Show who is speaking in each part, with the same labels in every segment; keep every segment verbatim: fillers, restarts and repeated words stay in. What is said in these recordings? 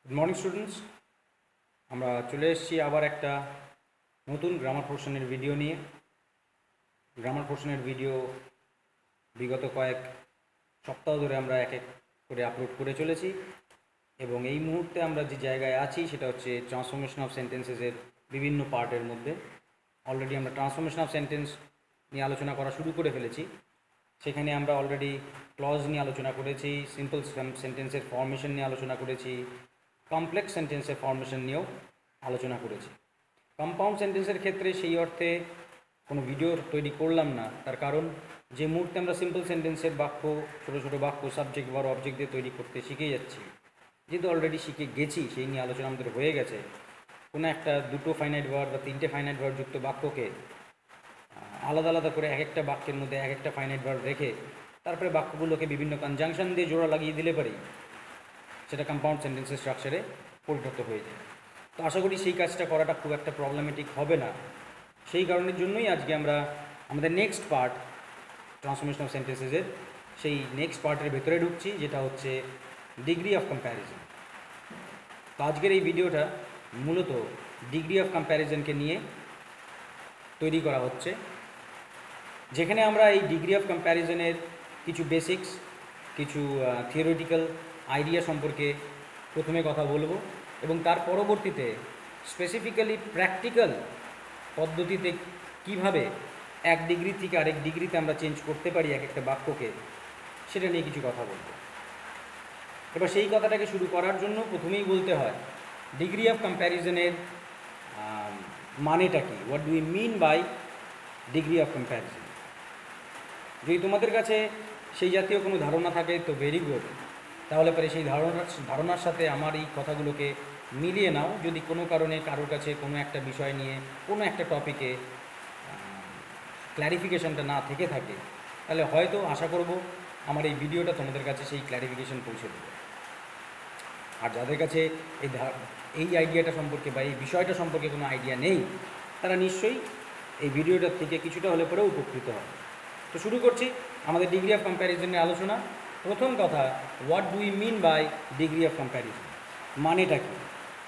Speaker 1: Good morning students, আমরা চলে এসেছি আবার একটা নতুন গ্রামার পোর্শনের ভিডিও নিয়ে। গ্রামার পোর্শনের ভিডিও বিগত কয়েক সপ্তাহ ধরে আমরা এক এক করে আপলোড করে চলেছি এবং এই মুহূর্তে আমরা যে জায়গায় আছি সেটা হচ্ছে ট্রান্সফরমেশন অফ সেন্টেন্সেসের বিভিন্ন পার্টের মধ্যে। অলরেডি আমরা ট্রান্সফরমেশন অফ সেন্টেন্স নিয়ে আলোচনা করা শুরু করে ফেলেছি। সেখানে আমরা অলরেডি ক্লজ নিয়ে আলোচনা করেছি, সিম্পল সেন্টেন্সের ফর্মেশন নিয়ে আলোচনা করেছি, কমপ্লেক্স সেন্টেন্সের ফর্মেশন নিয়েও আলোচনা করেছি। কম্পাউন্ড সেন্টেন্সের ক্ষেত্রে সেই অর্থে কোনো ভিডিও তৈরি করলাম না, তার কারণ যে মুহূর্তে আমরা সিম্পল সেন্টেন্সের বাক্য, ছোটো ছোটো বাক্য সাবজেক্ট বা অবজেক্ট দিয়ে তৈরি করতে শিখে যাচ্ছি, যেহেতু অলরেডি শিখে গেছি সেই নিয়ে আলোচনা আমাদের হয়ে গেছে। কোনো একটা দুটো ফাইনাইট ভার্ব বা তিনটে ফাইনাইট ভার্ব যুক্ত বাক্যকে আলাদা আলাদা করে এক একটা বাক্যের মধ্যে এক একটা ফাইনাইট ভার্ব রেখে তারপরে বাক্যগুলোকে বিভিন্ন কনজাংশন দিয়ে জোড়া লাগিয়ে দিলে পারি সেটা কম্পাউন্ড সেন্টেন্সের স্ট্রাকচারে পরিণত হয়ে যায়। তো আশা করি সেই কাজটা করাটা খুব একটা প্রবলেমেটিক হবে না। সেই কারণের জন্যই আজকে আমরা আমাদের নেক্সট পার্ট ট্রান্সফরমেশন অফ সেন্টেন্সেসের সেই নেক্সট পার্টের ভেতরে ঢুকছি, যেটা হচ্ছে ডিগ্রি অফ কম্প্যারিজন। তো আজকের এই ভিডিওটা মূলত ডিগ্রি অফ কম্প্যারিজনকে নিয়ে তৈরি করা হচ্ছে, যেখানে আমরা এই ডিগ্রি অফ কম্প্যারিজনের কিছু বেসিক্স, কিছু থিওরিটিক্যাল আইডিয়া সম্পর্কে প্রথমে কথা বলবো এবং তার পরবর্তীতে স্পেসিফিক্যালি প্র্যাকটিক্যাল পদ্ধতিতে কিভাবে এক ডিগ্রি থেকে আরেক ডিগ্রিতে আমরা চেঞ্জ করতে পারি এক একটা বাক্যকে, সেটা নিয়ে কিছু কথা বলবো। এবার সেই কথাটাকে শুরু করার জন্য প্রথমেই বলতে হয় ডিগ্রি অফ কম্প্যারিজনের মানেটা কি, what do we mean by degree of comparison. যদি তোমাদের কাছে সেই জাতীয় কোনো ধারণা থাকে তো ভেরি গুড, তাহলে পরে সেই ধারণার ধারণার সাথে আমার এই কথাগুলোকে মিলিয়ে নাও। যদি কোনো কারণে কারোর কাছে কোনো একটা বিষয় নিয়ে কোনো একটা টপিকে ক্ল্যারিফিকেশনটা না থেকে থাকে, তাহলে হয়তো আশা করব আমার এই ভিডিওটা তোমাদের কাছে সেই ক্ল্যারিফিকেশন পৌঁছে দেবে। আর যাদের কাছে এই এই আইডিয়াটা সম্পর্কে বা এই বিষয়টা সম্পর্কে কোনো আইডিয়া নেই, তারা নিশ্চয়ই এই ভিডিওটার থেকে কিছুটা হলে পরেও উপকৃত হবে। তো শুরু করছি আমাদের ডিগ্রি অফ কম্প্যারিজনের আলোচনা। প্রথম কথা, what do we mean by degree of comparison, মানেটা কি?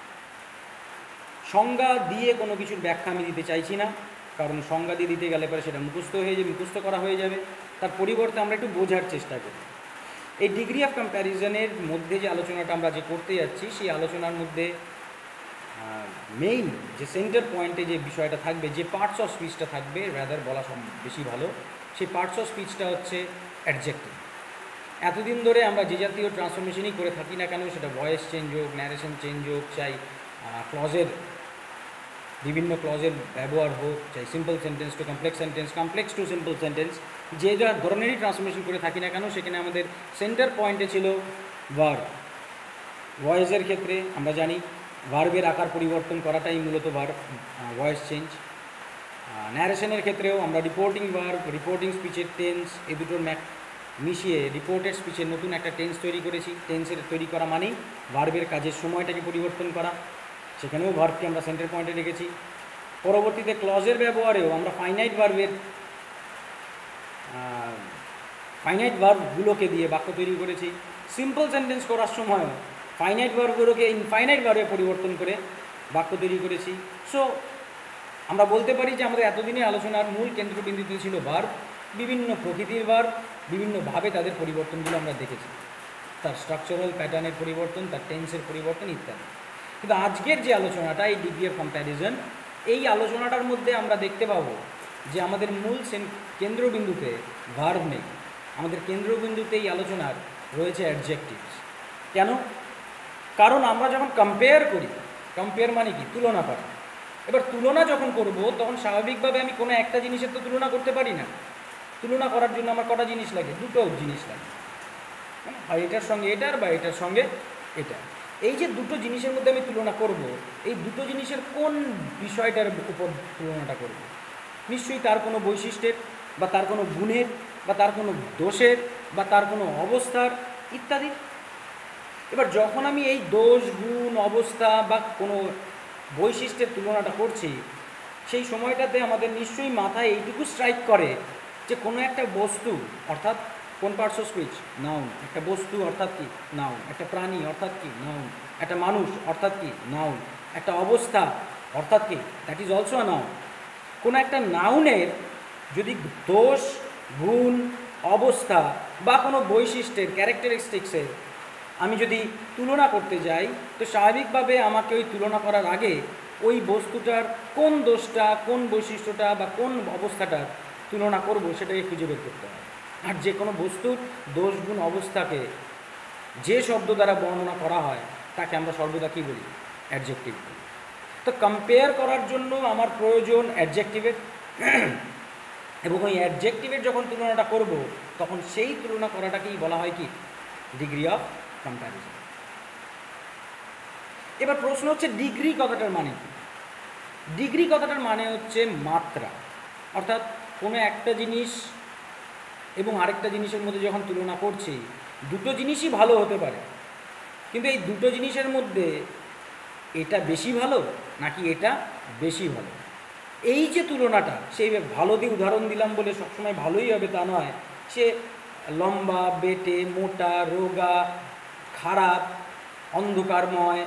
Speaker 1: সংজ্ঞা দিয়ে কোনো কিছুর ব্যাখ্যা আমি দিতে চাইছি না, কারণ সংজ্ঞা দিয়ে দিতে গেলে পরে সেটা মুখস্থ হয়ে যাবে, মুখস্থ করা হয়ে যাবে। তার পরিবর্তে আমরা একটু বোঝার চেষ্টা করি। এই ডিগ্রি অফ কম্প্যারিজনের মধ্যে যে আলোচনাটা আমরা যে করতে যাচ্ছি, সেই আলোচনার মধ্যে মেইন যে সেন্টার পয়েন্টে যে বিষয়টা থাকবে, যে পার্টস অফ স্পিচটা থাকবে, রাদার বলা বেশি ভালো, সেই পার্টস অফ স্পিচটা হচ্ছে অ্যাডজেক্টিভ। এতদিন ধরে আমরা যে জাতীয় ট্রান্সফরমেশনই করে থাকি না কেন, সেটা ভয়েস চেঞ্জ হোক, ন্যারেশন চেঞ্জ হোক, চাই ক্লজের বিভিন্ন ক্লজের ব্যবহার হোক, চাই simple sentence to complex sentence, complex to simple sentence, যে যা ধরনেরই ট্রান্সফরমেশন করে থাকি না কেন, সেখানে আমাদের সেন্টার পয়েন্টে ছিল ভার্ব। ভয়েসের ক্ষেত্রে আমরা জানি ভার্বের আকার পরিবর্তন করাটাই মূলত ভার্ব, ভয়েস চেঞ্জ। ন্যারেশনের ক্ষেত্রেও আমরা রিপোর্টিং ভার্ব, রিপোর্টিং স্পিচের টেন্স, এই দুটোর ম্যাক মিশিয়ে রিপোর্টেড স্পিচের নতুন একটা টেন্স তৈরি করেছি। টেন্সের তৈরি করা মানেই ভার্বের কাজের সময়টাকে পরিবর্তন করা, সেখানেও ভার্বকে আমরা সেন্টার পয়েন্টে রেখেছি। পরবর্তীতে ক্লজের ব্যবহারেও আমরা ফাইনাইট ভার্বের ফাইনাইট ভার্বগুলোকে দিয়ে বাক্য তৈরি করেছি। সিম্পল সেন্টেন্স করার সময়ও ফাইনাইট ভার্বগুলোকে ইনফাইনাইট ভার্বে পরিবর্তন করে বাক্য তৈরি করেছি। সো আমরা বলতে পারি যে আমাদের এতদিনের আলোচনার মূল কেন্দ্রবিন্দুতে ছিল ভার্ব, বিভিন্ন প্রকৃতির ভার্ব, বিভিন্নভাবে তাদের পরিবর্তনগুলো আমরা দেখেছি, তার স্ট্রাকচারাল প্যাটার্নের পরিবর্তন, তার টেন্সের পরিবর্তন ইত্যাদি। কিন্তু আজকের যে আলোচনাটা, এই ডিগ্রি অফ কম্প্যারিজন, এই আলোচনাটার মধ্যে আমরা দেখতে পাবো যে আমাদের মূল কেন্দ্রবিন্দুতে ভার্ব নেই, আমাদের কেন্দ্রবিন্দুতে এই আলোচনার রয়েছে অ্যাডজেক্টিভস। কেন? কারণ আমরা যখন কম্পেয়ার করি, কম্পেয়ার মানে কি? তুলনা করা। এবার তুলনা যখন করব, তখন স্বাভাবিকভাবে আমি কোনো একটা জিনিসের তো তুলনা করতে পারি না। তুলনা করার জন্য আমার কটা জিনিস লাগে? দুটো জিনিস লাগে, আর এটার সঙ্গে এটার বা এটার সঙ্গে এটা। এই যে দুটো জিনিসের মধ্যে আমি তুলনা করব, এই দুটো জিনিসের কোন বিষয়টার উপর তুলনাটা করব? নিশ্চয়ই তার কোনো বৈশিষ্ট্যের বা তার কোনো গুণের বা তার কোনো দোষের বা তার কোনো অবস্থার ইত্যাদি। এবার যখন আমি এই দোষ, গুণ, অবস্থা বা কোনো বৈশিষ্ট্যের তুলনাটা করছি, সেই সময়টাতে আমাদের নিশ্চয়ই মাথায় এইটুকু স্ট্রাইক করে যে কোনো একটা বস্তু, অর্থাৎ কোন পার্টস অফ স্পিচ? নাউন। একটা বস্তু অর্থাৎ কি? নাউন। একটা প্রাণী অর্থাৎ কি? নাউন। একটা মানুষ অর্থাৎ কি? নাউন। একটা অবস্থা অর্থাৎ কি? That is also a noun. কোনো একটা নাউনের যদি দোষ, গুণ, অবস্থা বা কোনো বৈশিষ্ট্যের ক্যারেক্টারিস্টিক্সের আমি যদি তুলনা করতে যাই, তো স্বাভাবিকভাবে আমাকে ওই তুলনা করার আগে ওই বস্তুটার কোন দোষটা, কোন বৈশিষ্ট্যটা বা কোন অবস্থাটার তুলনা করব সেটাকে খুঁজে বের করতে হবে। আর যে কোনো বস্তুর দোষ, গুণ, অবস্থাকে যে শব্দ দ্বারা বর্ণনা করা হয় তাকে আমরা সর্বদা কী বলি? অ্যাডজেক্টিভ বলি। তো কম্পেয়ার করার জন্য আমার প্রয়োজন অ্যাডজেক্টিভের, এবং ওই অ্যাডজেক্টিভের যখন তুলনাটা করব তখন সেই তুলনা করাটাকেই বলা হয় কি? Degree of comparison. এবার প্রশ্ন হচ্ছে ডিগ্রি কথাটার মানে কি? ডিগ্রি কথাটার মানে হচ্ছে মাত্রা, অর্থাৎ কোনো একটা জিনিস এবং আরেকটা জিনিসের মধ্যে যখন তুলনা করছি, দুটো জিনিসই ভালো হতে পারে, কিন্তু এই দুটো জিনিসের মধ্যে এটা বেশি ভালো নাকি এটা বেশি ভালো, এই যে তুলনাটা, সেই ভালো দিয়ে উদাহরণ দিলাম বলে সবসময় ভালোই হবে তা নয়। সে লম্বা, বেটে, মোটা, রোগা, খারাপ, অন্ধকারময়,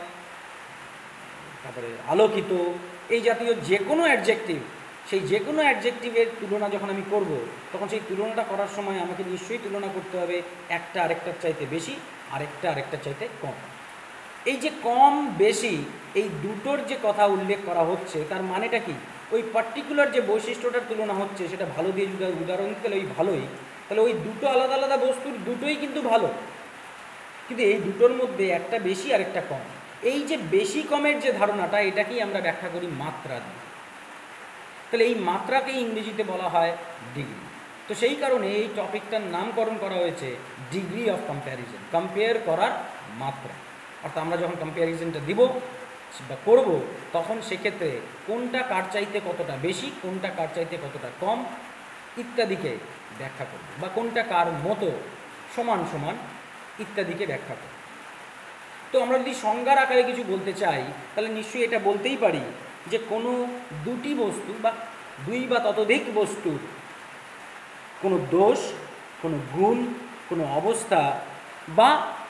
Speaker 1: তারপরে আলোকিত, এই জাতীয় যে কোনো অ্যাডজেক্টিভ, সেই যে কোনো অ্যাডজেক্টিভের তুলনা যখন আমি করব, তখন সেই তুলনাটা করার সময় আমাকে নিশ্চয়ই তুলনা করতে হবে একটা আরেকটার চাইতে বেশি, আরেকটা আরেকটার চাইতে কম। এই যে কম বেশি, এই দুটোর যে কথা উল্লেখ করা হচ্ছে তার মানেটা কি? ওই পার্টিকুলার যে বৈশিষ্ট্যটার তুলনা হচ্ছে সেটা ভালো দিয়ে যদি উদাহরণ দিতে ওই ভালোই, তাহলে ওই দুটো আলাদা আলাদা বস্তুর দুটোই কিন্তু ভালো, কিন্তু এই দুটোর মধ্যে একটা বেশি আর একটা কম। এই যে বেশি কমের যে ধারণাটা, এটাকেই আমরা ব্যাখ্যা করি মাত্রা দিয়ে। তাহলে এই মাত্রাকেই ইংরেজিতে বলা হয় ডিগ্রি। তো সেই কারণে এই টপিকটার নামকরণ করা হয়েছে ডিগ্রি অফ কম্প্যারিজন, কম্পেয়ার করার মাত্রা। অর্থাৎ আমরা যখন কম্প্যারিজনটা দিব বা করব, তখন সেক্ষেত্রে কোনটা কার চাইতে কতটা বেশি, কোনটা কার চাইতে কতটা কম ইত্যাদিকে ব্যাখ্যা করব, বা কোনটা কার মতো সমান সমান ইত্যাদিকে ব্যাখ্যা করব। তো আমরা যদি সংজ্ঞার আকারে কিছু বলতে চাই, তাহলে নিশ্চয়ই এটা বলতেই পারি যে কোনো দুটি বস্তু বা দুই বা ততোধিক বস্তুর কোনো দোষ, কোনো গুণ, কোনো অবস্থা বা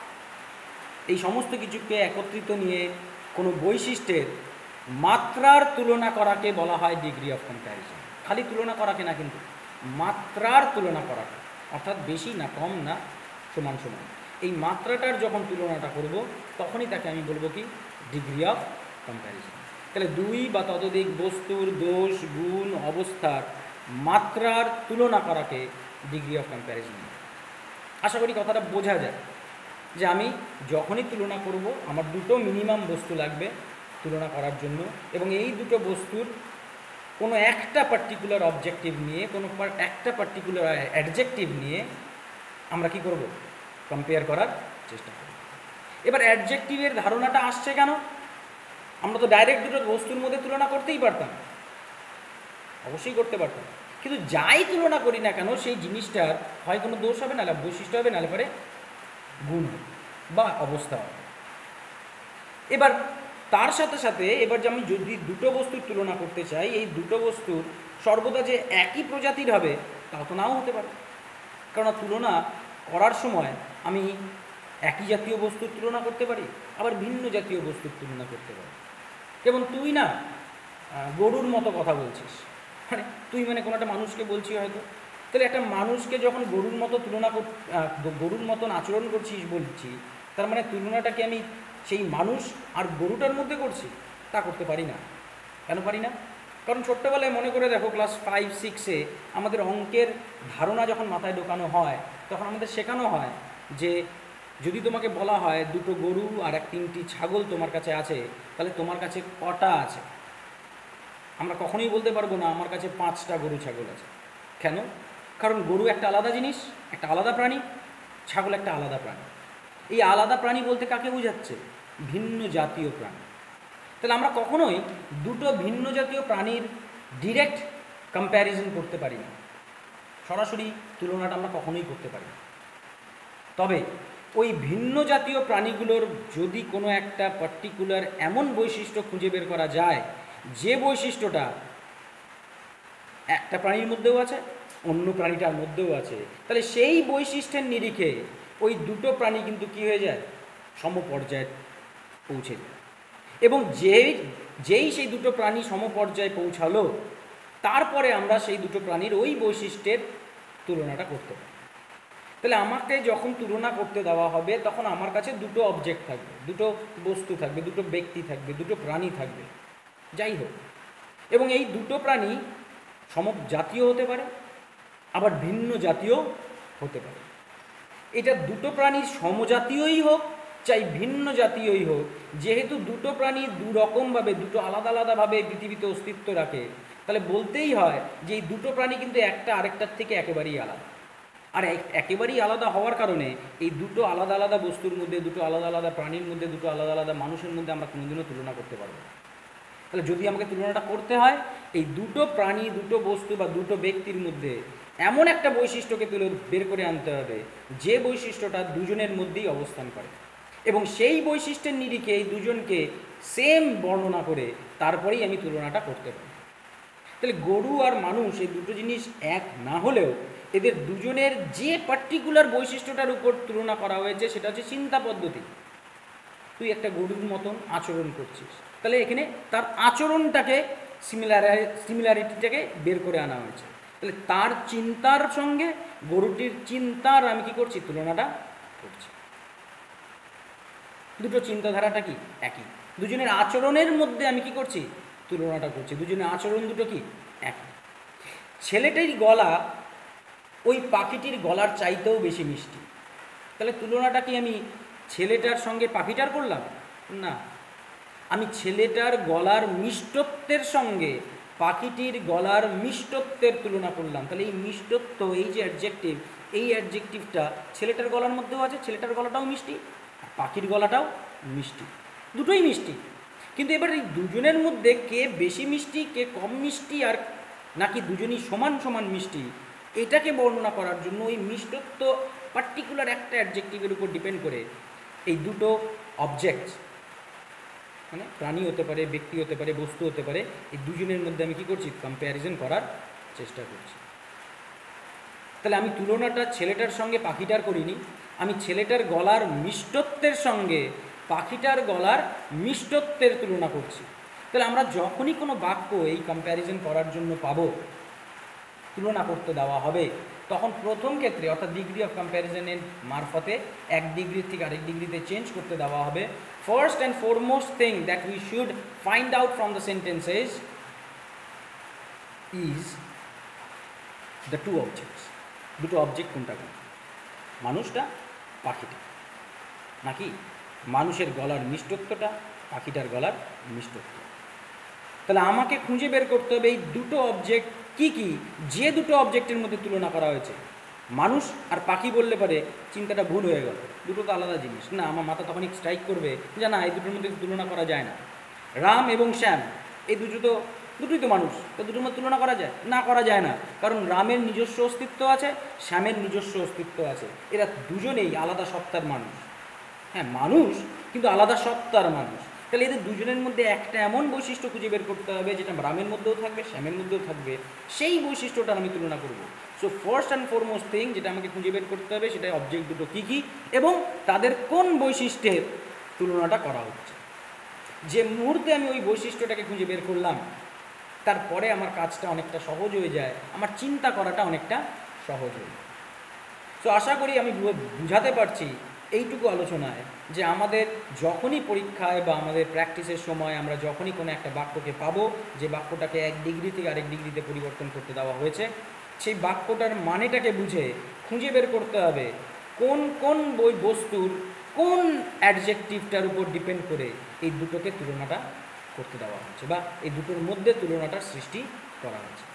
Speaker 1: এই সমস্ত কিছুকে একত্রিত নিয়ে কোনো বৈশিষ্ট্যের মাত্রার তুলনা করাকে বলা হয় ডিগ্রি অফ কম্প্যারিজন। খালি তুলনা করাকে না, কিন্তু মাত্রার তুলনা করাকে, অর্থাৎ বেশি না কম না সমান সমান, এই মাত্রাটার যখন তুলনাটা করব তখনই তাকে আমি বলবো কি? Degree of comparison. তাহলে দুই বা ততোধিক বস্তুর দোষ, গুণ, অবস্থার মাত্রার তুলনা করাকে ডিগ্রি অফ কম্প্যারিজন। আশা করি কথাটা বোঝা যায় যে আমি যখনই তুলনা করব আমার দুটো মিনিমাম বস্তু লাগবে তুলনা করার জন্য, এবং এই দুটো বস্তুর কোনো একটা পার্টিকুলার অবজেক্টিভ নিয়ে, কোনো একটা পার্টিকুলার অ্যাডজেক্টিভ নিয়ে আমরা কি করব? কম্পেয়ার করার চেষ্টা করব। এবার অ্যাডজেক্টিভের ধারণাটা আসছে কেন? আমরা তো ডাইরেক্ট দুটো বস্তুর মধ্যে তুলনা করতেই পারতাম, অবশ্যই করতে পারতাম, কিন্তু যাই তুলনা করি না কেন সেই জিনিসটার হয় কোনো দোষ হবে, নাহলে বৈশিষ্ট্য হবে, নাহলে পরে গুণ বা অবস্থা হবে। এবার তার সাথে সাথে এবার যে আমি যদি দুটো বস্তুর তুলনা করতে চাই, এই দুটো বস্তুর সর্বদা যে একই প্রজাতির হবে তাও তো নাও হতে পারে, কারণ তুলনা করার সময় আমি একই জাতীয় বস্তুর তুলনা করতে পারি, আবার ভিন্ন জাতীয় বস্তুর তুলনা করতে পারি। যেমন তুই না গরুর মতো কথা বলছিস, মানে তুই মানে কোনো একটা মানুষকে বলছি হয়তো, তাহলে একটা মানুষকে যখন গরুর মতো তুলনা কর গরুর মতন আচরণ করছিস বলছি, তার মানে তুলনাটাকে আমি সেই মানুষ আর গরুটার মধ্যে করছি? তা করতে পারি না। কেন পারি না? কারণ ছোট্টবেলায় মনে করে দেখো, ক্লাস ফাইভ সিক্সে আমাদের অঙ্কের ধারণা যখন মাথায় ঢোকানো হয়, তখন আমাদের শেখানো হয় যে যদি তোমাকে বলা হয় দুটো গরু আর এক তিনটি ছাগল তোমার কাছে আছে, তাহলে তোমার কাছে কটা আছে? আমরা কখনোই বলতে পারবো না আমার কাছে পাঁচটা গরু ছাগল আছে। কেন? কারণ গরু একটা আলাদা জিনিস, একটা আলাদা প্রাণী, ছাগল একটা আলাদা প্রাণী। এই আলাদা প্রাণী বলতে কাকে বোঝাচ্ছে? ভিন্ন জাতীয় প্রাণী। তাহলে আমরা কখনোই দুটো ভিন্ন জাতীয় প্রাণীর ডিরেক্ট কম্প্যারিজন করতে পারি না, সরাসরি তুলনাটা আমরা কখনোই করতে পারি না। তবে ওই ভিন্ন জাতীয় প্রাণীগুলোর যদি কোনো একটা পার্টিকুলার এমন বৈশিষ্ট্য খুঁজে বের করা যায় যে বৈশিষ্ট্যটা একটা প্রাণীর মধ্যেও আছে অন্য প্রাণীটার মধ্যেও আছে, তাহলে সেই বৈশিষ্ট্যের নিরিখে ওই দুটো প্রাণী কিন্তু কী হয়ে যায়, সমপর্যায়ে পৌঁছে যায়। এবং যেই যেই সেই দুটো প্রাণী সমপর্যায়ে পৌঁছালো, তারপরে আমরা সেই দুটো প্রাণীর ওই বৈশিষ্ট্যের তুলনাটা করতে পারি। তাহলে আমাকে যখন তুলনা করতে দেওয়া হবে, তখন আমার কাছে দুটো অবজেক্ট থাকবে, দুটো বস্তু থাকবে, দুটো ব্যক্তি থাকবে, দুটো প্রাণী থাকবে, যাই হোক। এবং এই দুটো প্রাণী সমজাতীয় হতে পারে, আবার ভিন্ন জাতীয় হতে পারে। এটা দুটো প্রাণী সমজাতীয়ই হোক চাই ভিন্ন জাতীয়ই হোক, যেহেতু দুটো প্রাণী দু রকমভাবে, দুটো আলাদা আলাদাভাবে পৃথিবীতে অস্তিত্ব রাখে, তাহলে বলতেই হয় যে এই দুটো প্রাণী কিন্তু একটা আরেকটার থেকে একেবারেই আলাদা। আর একেবারেই আলাদা হওয়ার কারণে এই দুটো আলাদা আলাদা বস্তুর মধ্যে, দুটো আলাদা আলাদা প্রাণীর মধ্যে, দুটো আলাদা আলাদা মানুষের মধ্যে আমরা কোনোদিনও তুলনা করতে পারবো না। তাহলে যদি আমাকে তুলনাটা করতে হয়, এই দুটো প্রাণী, দুটো বস্তু বা দুটো ব্যক্তির মধ্যে এমন একটা বৈশিষ্ট্যকে তুলে বের করে আনতে হবে যে বৈশিষ্ট্যটা দুজনের মধ্যেই অবস্থান করে, এবং সেই বৈশিষ্ট্যের নিরিখে এই দুজনকে সেম বর্ণনা করে তারপরেই আমি তুলনাটা করতে পারি। তাহলে গরু আর মানুষ এই দুটো জিনিস এক না হলেও এদের দুজনের যে পার্টিকুলার বৈশিষ্ট্যটার উপর তুলনা করা হয়েছে সেটা হচ্ছে চিন্তা পদ্ধতি। তুই একটা গরুর মতন আচরণ করছিস, তাহলে এখানে তার আচরণটাকে সিমিলার সিমিলারিটিটাকে বের করে আনা হয়েছে। তাহলে তার চিন্তার সঙ্গে গরুটির চিন্তার আমি কি করছি, তুলনাটা করছি। দুটো চিন্তাধারাটা কি একই, দুজনের আচরণের মধ্যে আমি কি করছি, তুলনাটা করছি। দুজনের আচরণ দুটো কি একই। ছেলেটির গলা ওই পাখিটির গলার চাইতেও বেশি মিষ্টি, তাহলে তুলনাটা কি আমি ছেলেটার সঙ্গে পাখিটার করলাম না, আমি ছেলেটার গলার মিষ্টত্বের সঙ্গে পাখিটির গলার মিষ্টত্বের তুলনা করলাম। তাহলে এই মিষ্টত্ব, এই যে অ্যাডজেক্টিভ, এই অ্যাডজেক্টিভটা ছেলেটার গলার মধ্যেও আছে, ছেলেটার গলাটাও মিষ্টি আর পাখির গলাটাও মিষ্টি, দুটোই মিষ্টি। কিন্তু এবার এই দুজনের মধ্যে কে বেশি মিষ্টি, কে কম মিষ্টি, আর নাকি দুজনই সমান সমান মিষ্টি, এটাকে বর্ণনা করার জন্য ওই মিষ্টত্ব পার্টিকুলার একটা অ্যাডজেক্টিভের উপর ডিপেন্ড করে এই দুটো অবজেক্ট, মানে প্রাণী হতে পারে, ব্যক্তি হতে পারে, বস্তু হতে পারে, এই দুজনের মধ্যে আমি কী করছি, কম্প্যারিজন করার চেষ্টা করছি। তাহলে আমি তুলনাটা ছেলেটার সঙ্গে পাখিটার করিনি, আমি ছেলেটার গলার মিষ্টত্বের সঙ্গে পাখিটার গলার মিষ্টত্বের তুলনা করছি। তাহলে আমরা যখনই কোনো বাক্য এই কম্প্যারিজন করার জন্য পাবো, তুলনা করতে দেওয়া হবে, তখন প্রথম ক্ষেত্রে অর্থাৎ ডিগ্রি অফ কম্প্যারিজনের মারফতে এক ডিগ্রি থেকে আরেক ডিগ্রিতে চেঞ্জ করতে দেওয়া হবে। First and foremost thing that we should find out from the sentences is the two objects. দুটো অবজেক্ট কোনটা কোন, মানুষটা পাখিটা, নাকি মানুষের গলার মিষ্টত্বটা পাখিটার গলার মিষ্টত্ব। তাহলে আমাকে খুঁজে বের করতে হবে এই দুটো অবজেক্ট কি কি, যে দুটো অবজেক্টের মধ্যে তুলনা করা হয়েছে। মানুষ আর পাখি বললে পারে চিন্তাটা ভুল হয়ে গেল, দুটো তো আলাদা জিনিস না, আমার মাথা তখনই স্ট্রাইক করবে যে না, এই দুটোর মধ্যে তুলনা করা যায় না। রাম এবং শ্যাম এই দুটো তো দুটোই তো মানুষ, তো দুটোর মধ্যে তুলনা করা যায় না, করা যায় না, কারণ রামের নিজস্ব অস্তিত্ব আছে, শ্যামের নিজস্ব অস্তিত্ব আছে, এরা দুজনেই আলাদা সত্তার মানুষ। হ্যাঁ মানুষ, কিন্তু আলাদা সত্তার মানুষ। তাহলে এদের দুজনের মধ্যে একটা এমন বৈশিষ্ট্য খুঁজে বের করতে হবে যেটা রামের মধ্যেও থাকবে, শ্যামের মধ্যেও থাকবে, সেই বৈশিষ্ট্যটা আমি তুলনা করব। So first and foremost thing যেটা আমাকে খুঁজে বের করতে হবে সেটা অবজেক্ট দুটো কী কী এবং তাদের কোন বৈশিষ্ট্যের তুলনাটা করা হচ্ছে। যে মুহূর্তে আমি ওই বৈশিষ্ট্যটাকে খুঁজে বের করলাম, তারপরে আমার কাজটা অনেকটা সহজ হয়ে যায়, আমার চিন্তা করাটা অনেকটা সহজ হয়ে যায়। সো আশা করি আমি বুঝাতে পারছি এইটুকু আলোচনায় যে আমাদের যখনই পরীক্ষায় বা আমাদের প্র্যাকটিসের সময় আমরা যখনই কোনো একটা বাক্যকে পাবো, যে বাক্যটাকে এক ডিগ্রি থেকে আরেক ডিগ্রিতে পরিবর্তন করতে দেওয়া হয়েছে, সেই বাক্যটার মানেটাকে বুঝে খুঁজে বের করতে হবে কোন কোন বই বস্তুর কোন অ্যাডজেক্টিভটার উপর ডিপেন্ড করে এই দুটোকে তুলনাটা করতে দেওয়া হচ্ছে বা এই দুটোর মধ্যে তুলনাটার সৃষ্টি করা হচ্ছে।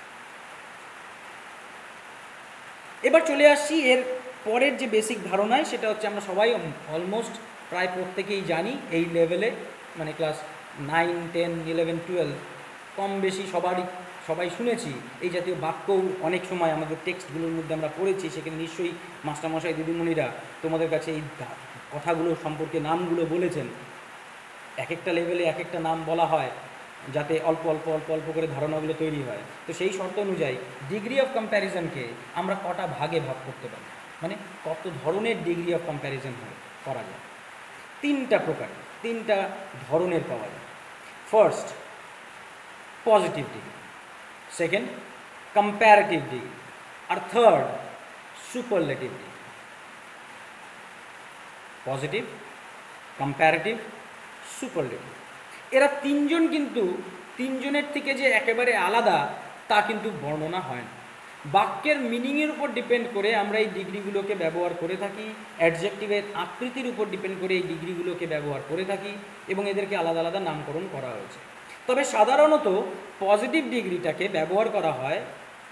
Speaker 1: এবার চলে আসছি এর পরের যে বেসিক ধারণায়, সেটা হচ্ছে আমরা সবাই অলমোস্ট প্রায় প্রত্যেকেই জানি এই লেভেলে, মানে class nine ten eleven twelve কম বেশি সবারই সবাই শুনেছি এই জাতীয় বাক্যও অনেক সময় আমাদের টেক্সটগুলোর মধ্যে আমরা পড়েছি। সেখানে নিশ্চয়ই মাস্টারমশাই দিদিমণিরা তোমাদের কাছে এই কথাগুলো সম্পর্কে নামগুলো বলেছেন। এক একটা লেভেলে এক একটা নাম বলা হয়, যাতে অল্প অল্প অল্প অল্প করে ধারণাগুলো তৈরি হয়। তো সেই শর্ত অনুযায়ী ডিগ্রি অফ কম্প্যারিজনকে আমরা কটা ভাগে ভাগ করতে পারি, মানে কত ধরনের ডিগ্রি অফ কম্প্যারিজন হয় করা যায়। তিনটা প্রকার, তিনটা ধরনের পাওয়া যায়। First, positive degree. Second, comparative degree. আর third, superlative degree. Positive, comparative, superlative. এরা তিনজন কিন্তু তিনজনের থেকে যে একেবারে আলাদা তা কিন্তু বর্ণনা হয় না। বাক্যের মিনিংয়ের উপর ডিপেন্ড করে আমরা এই ডিগ্রিগুলোকে ব্যবহার করে থাকি, অ্যাডজেক্টিভের আকৃতির উপর ডিপেন্ড করে এই ডিগ্রিগুলোকে ব্যবহার করে থাকি এবং এদেরকে আলাদা আলাদা নামকরণ করা হয়েছে। তবে সাধারণত পজিটিভ ডিগ্রিটাকে ব্যবহার করা হয়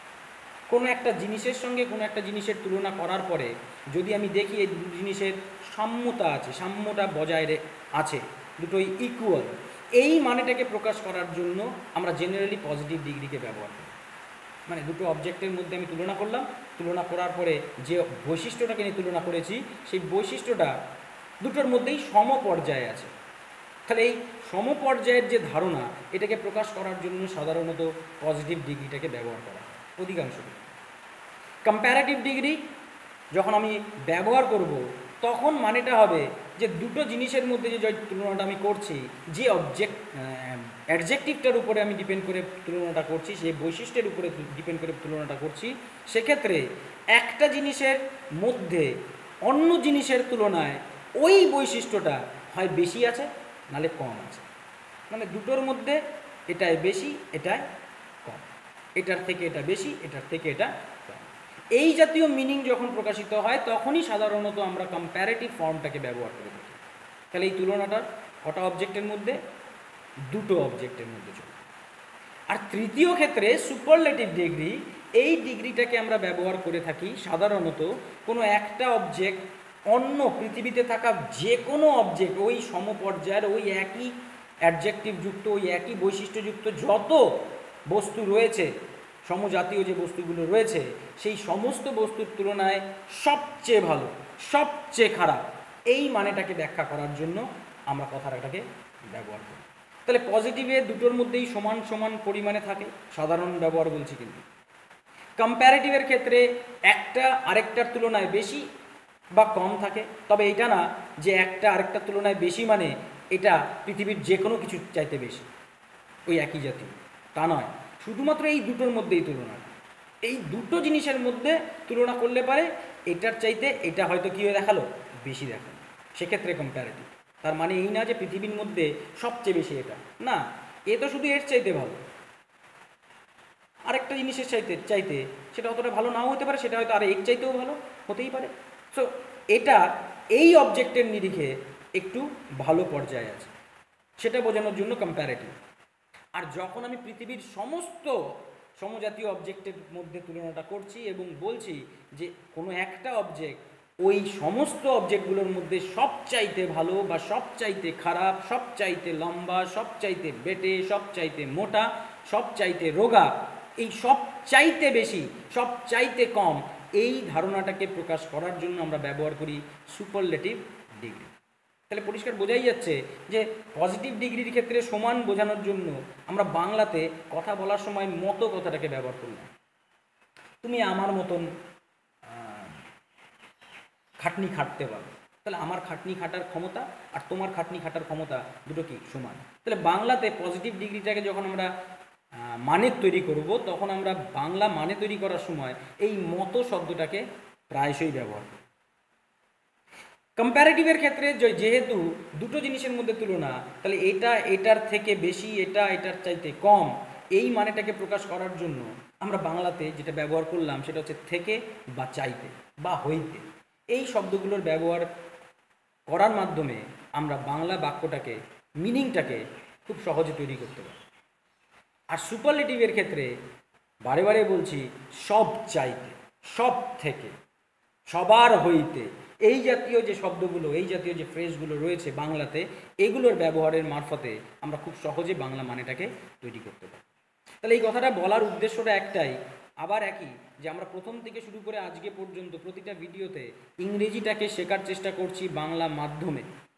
Speaker 1: কোনো একটা জিনিসের সঙ্গে কোনো একটা জিনিসের তুলনা করার পরে যদি আমি দেখি এই দুটো জিনিসের সাম্যতা আছে, সাম্যটা বজায় আছে, দুটোই ইকুয়াল, এই মানেটাকে প্রকাশ করার জন্য আমরা জেনারেলি পজিটিভ ডিগ্রিকে ব্যবহার করি। মানে দুটো অবজেক্টের মধ্যে আমি তুলনা করলাম, তুলনা করার পরে যে বৈশিষ্ট্যটাকে নিয়ে তুলনা করেছি সেই বৈশিষ্ট্যটা দুটোর মধ্যেই সমপর্যায়ে আছে। তাহলে এই সমপর্যায়ের যে ধারণা, এটাকে প্রকাশ করার জন্য সাধারণত পজিটিভ ডিগ্রিটাকে ব্যবহার করা হয় অধিকাংশ ক্ষেত্রে। কম্প্যারেটিভ ডিগ্রি যখন আমি ব্যবহার করব তখন মানেটা হবে যে দুটো জিনিসের মধ্যে যে তুলনাটা আমি করছি, যে অবজেক্ট অ্যাডজেক্টিভটার উপরে আমি ডিপেন্ড করে তুলনাটা করছি, সেই বৈশিষ্ট্যের উপরে ডিপেন্ড করে তুলনাটা করছি, সেক্ষেত্রে একটা জিনিসের মধ্যে অন্য জিনিসের তুলনায় ওই বৈশিষ্ট্যটা হয় বেশি আছে নালে কম আছে। মানে দুটোর মধ্যে এটাই বেশি এটাই কম, এটার থেকে এটা বেশি এটার থেকে এটা কম। এই জাতীয় মিনিং যখন প্রকাশিত হয় তখনই সাধারণত আমরা কম্প্যারেটিভ ফর্মটাকে ব্যবহার করে থাকি। তাহলে এই তুলনাটা কটা অবজেক্টের মধ্যে? দুটো অবজেক্টের মধ্যে চলে। আর তৃতীয় ক্ষেত্রে সুপারলেটিভ ডিগ্রি, এই ডিগ্রিটাকে আমরা ব্যবহার করে থাকি সাধারণত কোনো একটা অবজেক্ট অন্য পৃথিবীতে থাকা যে কোনো অবজেক্ট, ওই সমপর্যায়ের ওই একই অ্যাডজেক্টিভ যুক্ত ওই একই বৈশিষ্ট্যযুক্ত যত বস্তু রয়েছে, সমজাতীয় যে বস্তুগুলো রয়েছে, সেই সমস্ত বস্তুর তুলনায় সবচেয়ে ভালো, সবচেয়ে খারাপ, এই মানেটাকে ব্যাখ্যা করার জন্য আমরা কথাটাকে ব্যবহার করি। তাহলে পজিটিভে দুটোর মধ্যেই সমান সমান পরিমাণে থাকে, সাধারণ ব্যবহার বলছি। কিন্তু কম্প্যারেটিভের ক্ষেত্রে একটা আরেকটার তুলনায় বেশি বা কম থাকে। তবে এটা না যে একটা আরেকটার তুলনায় বেশি মানে এটা পৃথিবীর যে কোনো কিছু চাইতে বেশি, ওই একই জাতীয়, তা নয়। শুধুমাত্র এই দুটোর মধ্যেই তুলনা, এই দুটো জিনিসের মধ্যে তুলনা করলে পারে এটার চাইতে এটা হয়তো কী হয়ে দেখালো, বেশি দেখালো, সেক্ষেত্রে কম্প্যারেটিভ। তার মানে এই না যে পৃথিবীর মধ্যে সবচেয়ে বেশি এটা, না, এ তো শুধু এর চাইতে ভালো, আরেকটা জিনিসের চাইতে চাইতে সেটা অতটা ভালো নাও হতে পারে, সেটা হয়তো আর এর চাইতেও ভালো হতেই পারে। সো এটা এই অবজেক্টের নিরিখে একটু ভালো পর্যায়ে আছে, সেটা বোঝানোর জন্য কম্প্যারেটিভ। আর যখন আমি পৃথিবীর সমস্ত সমজাতীয় অবজেক্টের মধ্যে তুলনাটা করছি এবং বলছি যে কোনো একটা অবজেক্ট ওই সমস্ত অবজেক্টগুলোর মধ্যে সবচাইতে ভালো বা সবচাইতে খারাপ, সবচাইতে লম্বা, সবচাইতে বেটে, সবচাইতে মোটা, সবচাইতে রোগা, এই সবচাইতে বেশি, সবচাইতে কম, এই ধারণাটাকে প্রকাশ করার জন্য আমরা ব্যবহার করি সুপারলেটিভ ডিগ্রি। তাহলে পরিষ্কার বোঝাই যাচ্ছে যে পজিটিভ ডিগ্রির ক্ষেত্রে সমান বোঝানোর জন্য আমরা বাংলাতে কথা বলার সময় মতো কথাটাকে ব্যবহার করলাম। তুমি আমার মতন খাটনি খাটতে পারো, তাহলে আমার খাটনি খাটার ক্ষমতা আর তোমার খাটনি খাটার ক্ষমতা দুটো কি সমান। তাহলে বাংলাতে পজিটিভ ডিগ্রিটাকে যখন আমরা মানে তৈরি করব তখন আমরা বাংলা মানে তৈরি করার সময় এই মতো শব্দটাকে প্রায়শই ব্যবহার করি। কম্প্যারেটিভের ক্ষেত্রে যেহেতু দুটো জিনিসের মধ্যে তুলনা, তাহলে এটা এটার থেকে বেশি, এটা এটার চাইতে কম, এই মানেটাকে প্রকাশ করার জন্য আমরা বাংলাতে যেটা ব্যবহার করলাম সেটা হচ্ছে থেকে বা চাইতে বা হইতে। এই শব্দগুলোর ব্যবহার করার মাধ্যমে আমরা বাংলা বাক্যটাকে, মিনিংটাকে খুব সহজে তৈরি করতে পারি। আর সুপারলেটিভের ক্ষেত্রে বারে বারে বলছি সব চাইতে, সব থেকে, সবার হইতে, এই জাতীয় যে শব্দগুলো, এই জাতীয় যে ফ্রেজগুলো রয়েছে বাংলাতে, এগুলোর ব্যবহারের মারফতে আমরা খুব সহজে বাংলা মানেটাকে তৈরি করতে পারি। তাহলে এই কথাটা বলার উদ্দেশ্যটা একটাই, আবার একই, যে আমরা প্রথম থেকে শুরু করে আজকে পর্যন্ত প্রতিটা ভিডিওতে ইংরেজিটাকে শেখার চেষ্টা করছি বাংলা মাধ্যমে।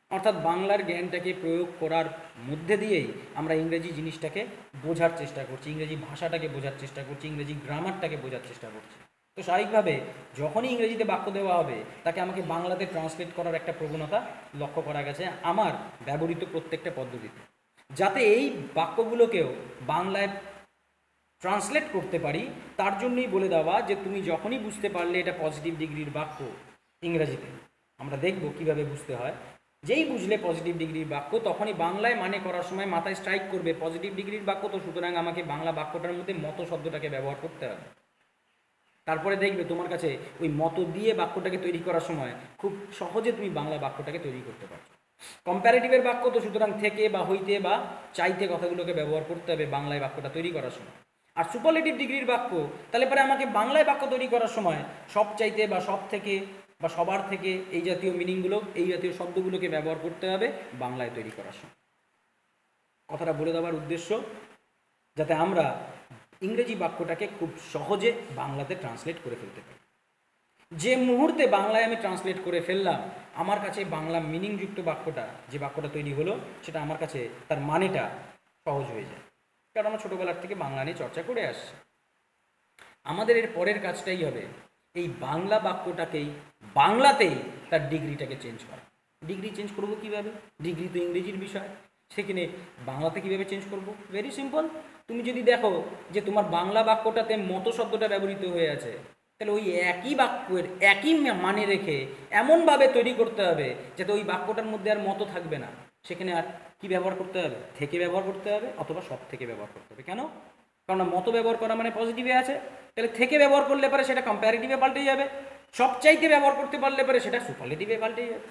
Speaker 1: অর্থাৎ বাংলার জ্ঞানটাকে প্রয়োগ করার মধ্যে দিয়েই আমরা ইংরেজি জিনিসটাকে বোঝার চেষ্টা করছি, ইংরেজি ভাষাটাকে বোঝার চেষ্টা করছি, ইংরেজি গ্রামারটাকে বোঝার চেষ্টা করছি। তো স্বাভাবিকভাবে যখনই ইংরেজিতে বাক্য দেওয়া হবে তাকে আমাকে বাংলাতে ট্রান্সলেট করার একটা প্রবণতা লক্ষ্য করা গেছে আমার ব্যবহৃত প্রত্যেকটা পদ্ধতিতে, যাতে এই বাক্যগুলোকেও বাংলায় ট্রান্সলেট করতে পারি। তার জন্যই বলে দেওয়া যে তুমি যখনই বুঝতে পারলে এটা পজিটিভ ডিগ্রির বাক্য ইংরেজিতে, আমরা দেখব কিভাবে বুঝতে হয়, যেই বুঝলে পজিটিভ ডিগ্রির বাক্য তখনই বাংলায় মানে করার সময় মাথায় স্ট্রাইক করবে পজিটিভ ডিগ্রির বাক্য, তো সুতরাং আমাকে বাংলা বাক্যটার মধ্যে মতো শব্দটাকে ব্যবহার করতে হবে। তারপরে দেখবে তোমার কাছে ওই মতো দিয়ে বাক্যটাকে তৈরি করার সময় খুব সহজে তুমি বাংলা বাক্যটাকে তৈরি করতে পারছো। কম্প্যারেটিভের বাক্য তো সুতরাং থেকে বা হইতে বা চাইতে কথাগুলোকে ব্যবহার করতে হবে বাংলায় বাক্যটা তৈরি করার সময়। আর সুপারলেটিভ ডিগ্রির বাক্য তাহলে পরে আমাকে বাংলায় বাক্য তৈরি করার সময় সব চাইতে বা সব থেকে বা সবার থেকে এই জাতীয় মিনিংগুলো, এই জাতীয় শব্দগুলোকে ব্যবহার করতে হবে বাংলায় তৈরি করার সময়। কথাটা বলে দেওয়ার উদ্দেশ্য যাতে আমরা ইংরেজি বাক্যটাকে খুব সহজে বাংলাতে ট্রান্সলেট করে ফেলতে পারি। যে মুহূর্তে বাংলায় আমি ট্রান্সলেট করে ফেললাম, আমার কাছে বাংলা মিনিংযুক্ত বাক্যটা, যে বাক্যটা তৈরি হলো, সেটা আমার কাছে তার মানেটা সহজ হয়ে যায়, কারণ আমরা ছোটোবেলার থেকে বাংলা নিয়ে চর্চা করে আসছি। আমাদের এর পরের কাজটাই হবে এই বাংলা বাক্যটাকেই বাংলাতেই তার ডিগ্রিটাকে চেঞ্জ করা। ডিগ্রি চেঞ্জ করবো কীভাবে? ডিগ্রি তো ইংরেজির বিষয়, সেখানে বাংলাতে কীভাবে চেঞ্জ করব? Very simple. তুমি যদি দেখো যে তোমার বাংলা বাক্যটাতে মতো শব্দটা ব্যবহৃত হয়ে আছে, তাহলে ওই একই বাক্যের একই মানে রেখে এমনভাবে তৈরি করতে হবে যাতে ওই বাক্যটার মধ্যে আর মতো থাকবে না, সেখানে আর কি ব্যবহার করতে হবে? থেকে ব্যবহার করতে হবে অথবা সব থেকে ব্যবহার করতে হবে। কেন? কারণ মতো ব্যবহার করা মানে পজিটিভে আছে, তাহলে থেকে ব্যবহার করলে পরে সেটা কম্প্যারেটিভে পাল্টে যাবে, সব চাইতে ব্যবহার করতে পারলে পরে সেটা সুপারলেটিভে পাল্টে যাবে।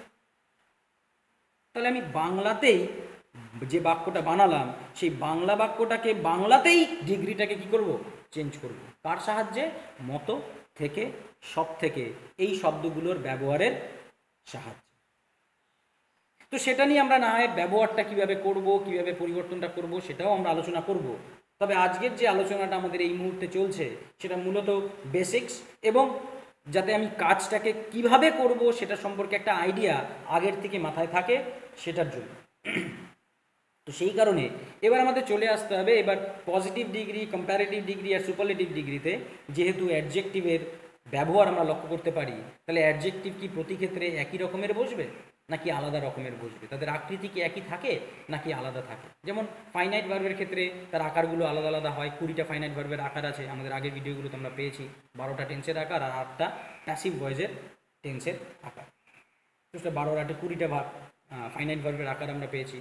Speaker 1: তাহলে আমি বাংলাতেই যে বাক্যটা বানালাম সেই বাংলা বাক্যটাকে বাংলাতেই ডিগ্রিটাকে কি করব? চেঞ্জ করব। কার সাহায্যে? মতো, থেকে, সব থেকে এই শব্দগুলোর ব্যবহারের সাহায্যে। তো সেটা নিয়ে আমরা না হয় ব্যবহারটা কিভাবে করব, কিভাবে পরিবর্তনটা করব সেটাও আমরা আলোচনা করব। তবে আজকের যে আলোচনাটা আমাদের এই মুহূর্তে চলছে সেটা মূলত বেসিক্স, এবং যাতে আমি কাজটাকে কিভাবে করব সেটা সম্পর্কে একটা আইডিয়া আগের থেকে মাথায় থাকে সেটার জন্য। তো সেই কারণে এবার আমাদের চলে আসতে হবে এবার পজিটিভ ডিগ্রি, কম্প্যারেটিভ ডিগ্রি আর সুপারলেটিভ ডিগ্রিতে যেহেতু অ্যাডজেক্টিভের ব্যবহার আমরা লক্ষ্য করতে পারি, তাহলে অ্যাডজেক্টিভ কি প্রতি ক্ষেত্রে একই রকমের বসবে নাকি আলাদা রকমের বসবে? তাদের আকৃতি কি একই থাকে নাকি আলাদা থাকে? যেমন ফাইনাইট ভার্বের ক্ষেত্রে তার আকারগুলো আলাদা আলাদা হয়। কুড়িটা ফাইনাইট ভার্বের আকার আছে, আমাদের আগের ভিডিওগুলোতে আমরা পেয়েছি। বারোটা টেন্সের আকার আর আটটা প্যাসিভ ভয়েসের টেন্সের আকার। তো বারোর আটে কুড়িটা ভাগ ফাইনাইট ভার্বের আকার আমরা পেয়েছি।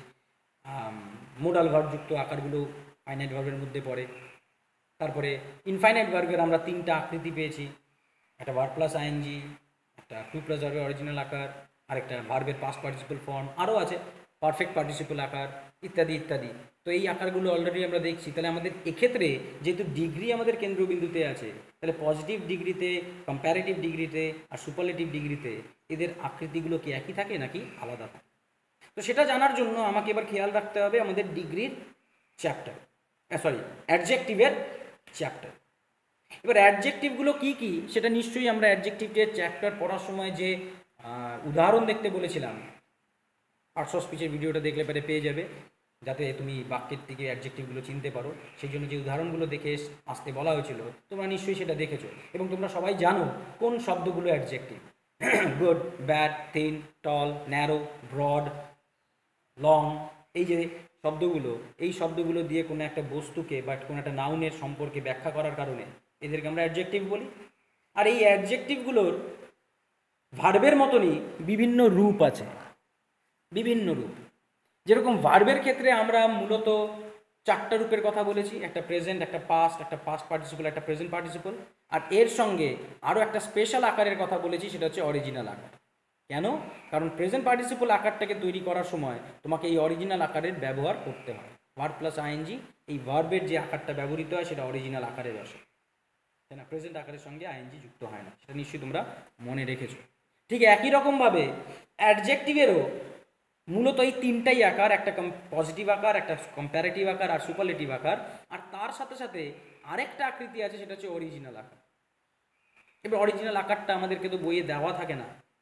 Speaker 1: মোডাল ভার্বযুক্ত আকারগুলো ফাইনাইট ভার্বের মধ্যে পড়ে। তারপরে ইনফাইনাইট ভার্বের আমরা তিনটা আকৃতি পেয়েছি, একটা ভার্ব প্লাস আইএনজি, একটা টু প্লাস ভার্বের অরিজিনাল আকার, আরেকটা ভার্বের পাস্ট পার্টিসিপল ফর্ম, আরও আছে পারফেক্ট পার্টিসিপল আকার ইত্যাদি ইত্যাদি। তো এই আকারগুলো অলরেডি আমরা দেখছি। তাহলে আমাদের এক্ষেত্রে যেহেতু ডিগ্রি আমাদের কেন্দ্রবিন্দুতে আছে, তাহলে পজিটিভ ডিগ্রিতে, কম্প্যারেটিভ ডিগ্রিতে আর সুপারলেটিভ ডিগ্রিতে এদের আকৃতিগুলো কি একই থাকে নাকি আলাদা থাকে? তো সেটা জানার জন্য আমাকে এবার খেয়াল রাখতে হবে আমাদের ডিগ্রির চ্যাপ্টার, সরি অ্যাডজেক্টিভের চ্যাপ্টার। এবার অ্যাডজেক্টিভগুলো কী কী সেটা নিশ্চয়ই আমরা অ্যাডজেক্টিভের চ্যাপ্টার পড়ার সময় যে উদাহরণ দেখতে বলেছিলাম, আর্টস অফ স্পিচের ভিডিওটা দেখলে পরে পেয়ে যাবে, যাতে তুমি বাক্যের থেকে অ্যাডজেক্টিভগুলো চিনতে পারো। সেই জন্য যে উদাহরণগুলো দেখে আসতে বলা হয়েছিল তোমরা নিশ্চয়ই সেটা দেখেছো, এবং তোমরা সবাই জানো কোন শব্দগুলো adjective. Good, bad, thin, tall, narrow, broad, long, এই যে শব্দগুলো, এই শব্দগুলো দিয়ে কোনো একটা বস্তুকে বা কোনো একটা নাউনের সম্পর্কে ব্যাখ্যা করার কারণে এদেরকে আমরা অ্যাডজেক্টিভ বলি। আর এই অ্যাডজেক্টিভগুলোর ভার্বের মতনই বিভিন্ন রূপ আছে, বিভিন্ন রূপ। যেরকম ভার্বের ক্ষেত্রে আমরা মূলত চারটা রূপের কথা বলেছি, একটা প্রেজেন্ট, একটা পাস্ট, একটা পাস্ট পার্টিসিপল, একটা প্রেজেন্ট পার্টিসিপল, আর এর সঙ্গে আরও একটা স্পেশাল আকারের কথা বলেছি, সেটা হচ্ছে অরিজিনাল আকার। কেন? কারণ প্রেজেন্ট পার্টিসিপল আকারটাকে তৈরি করার সময় তোমাকে এই অরিজিনাল আকারের ব্যবহার করতে হয়। ভার্ব প্লাস আইএনজি, এই ভার্বের যে আকারটা ব্যবহৃত হয় সেটা অরিজিনাল আকারের আসে, তাই না? প্রেজেন্ট আকারের সঙ্গে আইএনজি যুক্ত হয় না, সেটা নিশ্চয়ই তোমরা মনে রেখেছো। ঠিক একই রকমভাবে অ্যাডজেক্টিভেরও মূলত এই তিনটাই আকার, একটা পজিটিভ আকার, একটা কম্প্যারেটিভ আকার আর সুপারলেটিভ আকার। আর তার সাথে সাথে আরেকটা আকৃতি আছে, সেটা হচ্ছে অরিজিনাল আকার। এবার অরিজিনাল আকারটা আমাদেরকে তো বইয়ে দেওয়া থাকে না,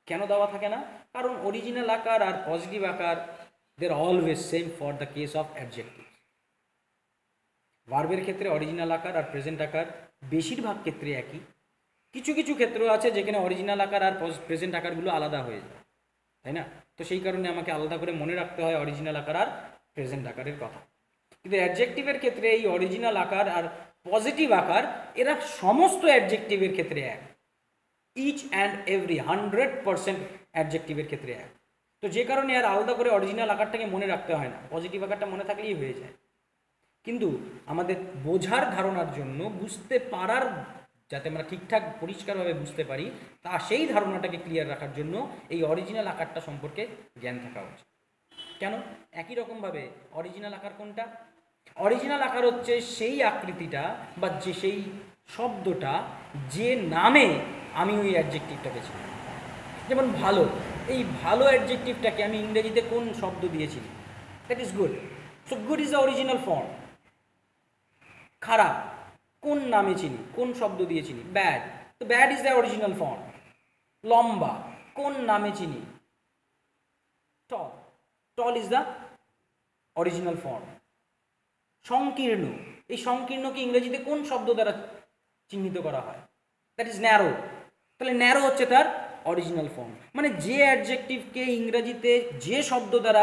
Speaker 1: কেন দেওয়া থাকে না? কারণ অরিজিনাল আকার আর পজিটিভ আকার they are always same for the case of adjective. ভার্বের ক্ষেত্রে অরিজিনাল আকার আর প্রেজেন্ট আকার বেশিরভাগ ক্ষেত্রে একই, কিছু কিছু ক্ষেত্র আছে যেখানে অরিজিনাল আকার আর প্রেজেন্ট আকারগুলো আলাদা হয়ে যায়, তাই না? তো সেই কারণে আমাকে আলাদা করে মনে রাখতে হয় অরিজিনাল আকার আর প্রেজেন্ট আকারের কথা। কিন্তু অ্যাডজেক্টিভের ক্ষেত্রে এই অরিজিনাল আকার আর পজিটিভ আকার এরা সমস্ত অ্যাডজেক্টিভের ক্ষেত্রে এক, each and every hundred percent অ্যাডজেক্টিভের ক্ষেত্রে এক। তো যে কারণে আর আলাদা করে অরিজিনাল আকারটাকে মনে রাখতে হয় না, পজিটিভ আকারটা মনে থাকলেই হয়ে যায়। কিন্তু আমাদের বোঝার ধারণার জন্য, বুঝতে পারার, যাতে আমরা ঠিকঠাক পরিষ্কারভাবে বুঝতে পারি, তা সেই ধারণাটাকে ক্লিয়ার রাখার জন্য এই অরিজিনাল আকারটা সম্পর্কে জ্ঞান থাকা উচিত। কেন? একই রকমভাবে অরিজিনাল আকার কোনটা? অরিজিনাল আকার হচ্ছে সেই আকৃতিটা বা যে সেই শব্দটা যে নামে আমি ওই অ্যাডজেক্টিভটাকে চিনি। যেমন ভালো, এই ভালো অ্যাডজেক্টিভটাকে আমি ইংরেজিতে কোন শব্দ দিয়েছি? That is good. So good is the original form. খারাপ কোন নামে চিনি, কোন শব্দ দিয়ে চিনি? ব্যাড। তো bad is the original form. লম্বা কোন নামে চিনি? Tall. Tall is the original form. সংকীর্ণ, এই সংকীর্ণকে ইংরেজিতে কোন শব্দ দ্বারা চিহ্নিত করা হয়? That is narrow. তাহলে ন্যারো হচ্ছে তার অরিজিনাল ফর্ম। মানে যে অ্যাডজেক্টিভকে ইংরেজিতে যে শব্দ দ্বারা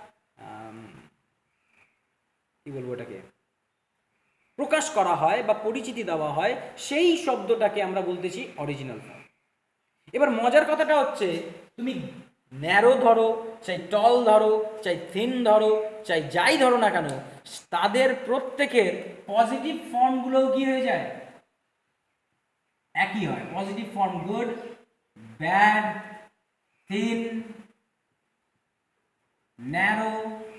Speaker 1: কি বলবো এটাকে প্রকাশ করা হয় বা পরিচিতি দেওয়া হয়, সেই শব্দটাকে আমরা বলতেছি অরিজিনাল ফর্ম। এবার মজার কথাটা হচ্ছে, তুমি ন্যারো ধরো, চাই টল ধরো, চাই থিন ধরো, চাই যাই ধরো না কেন, তাদের প্রত্যেকের পজিটিভ ফর্মগুলোও কি হয়ে যায়? একই হয়। Positive form good, bad, thin, narrow,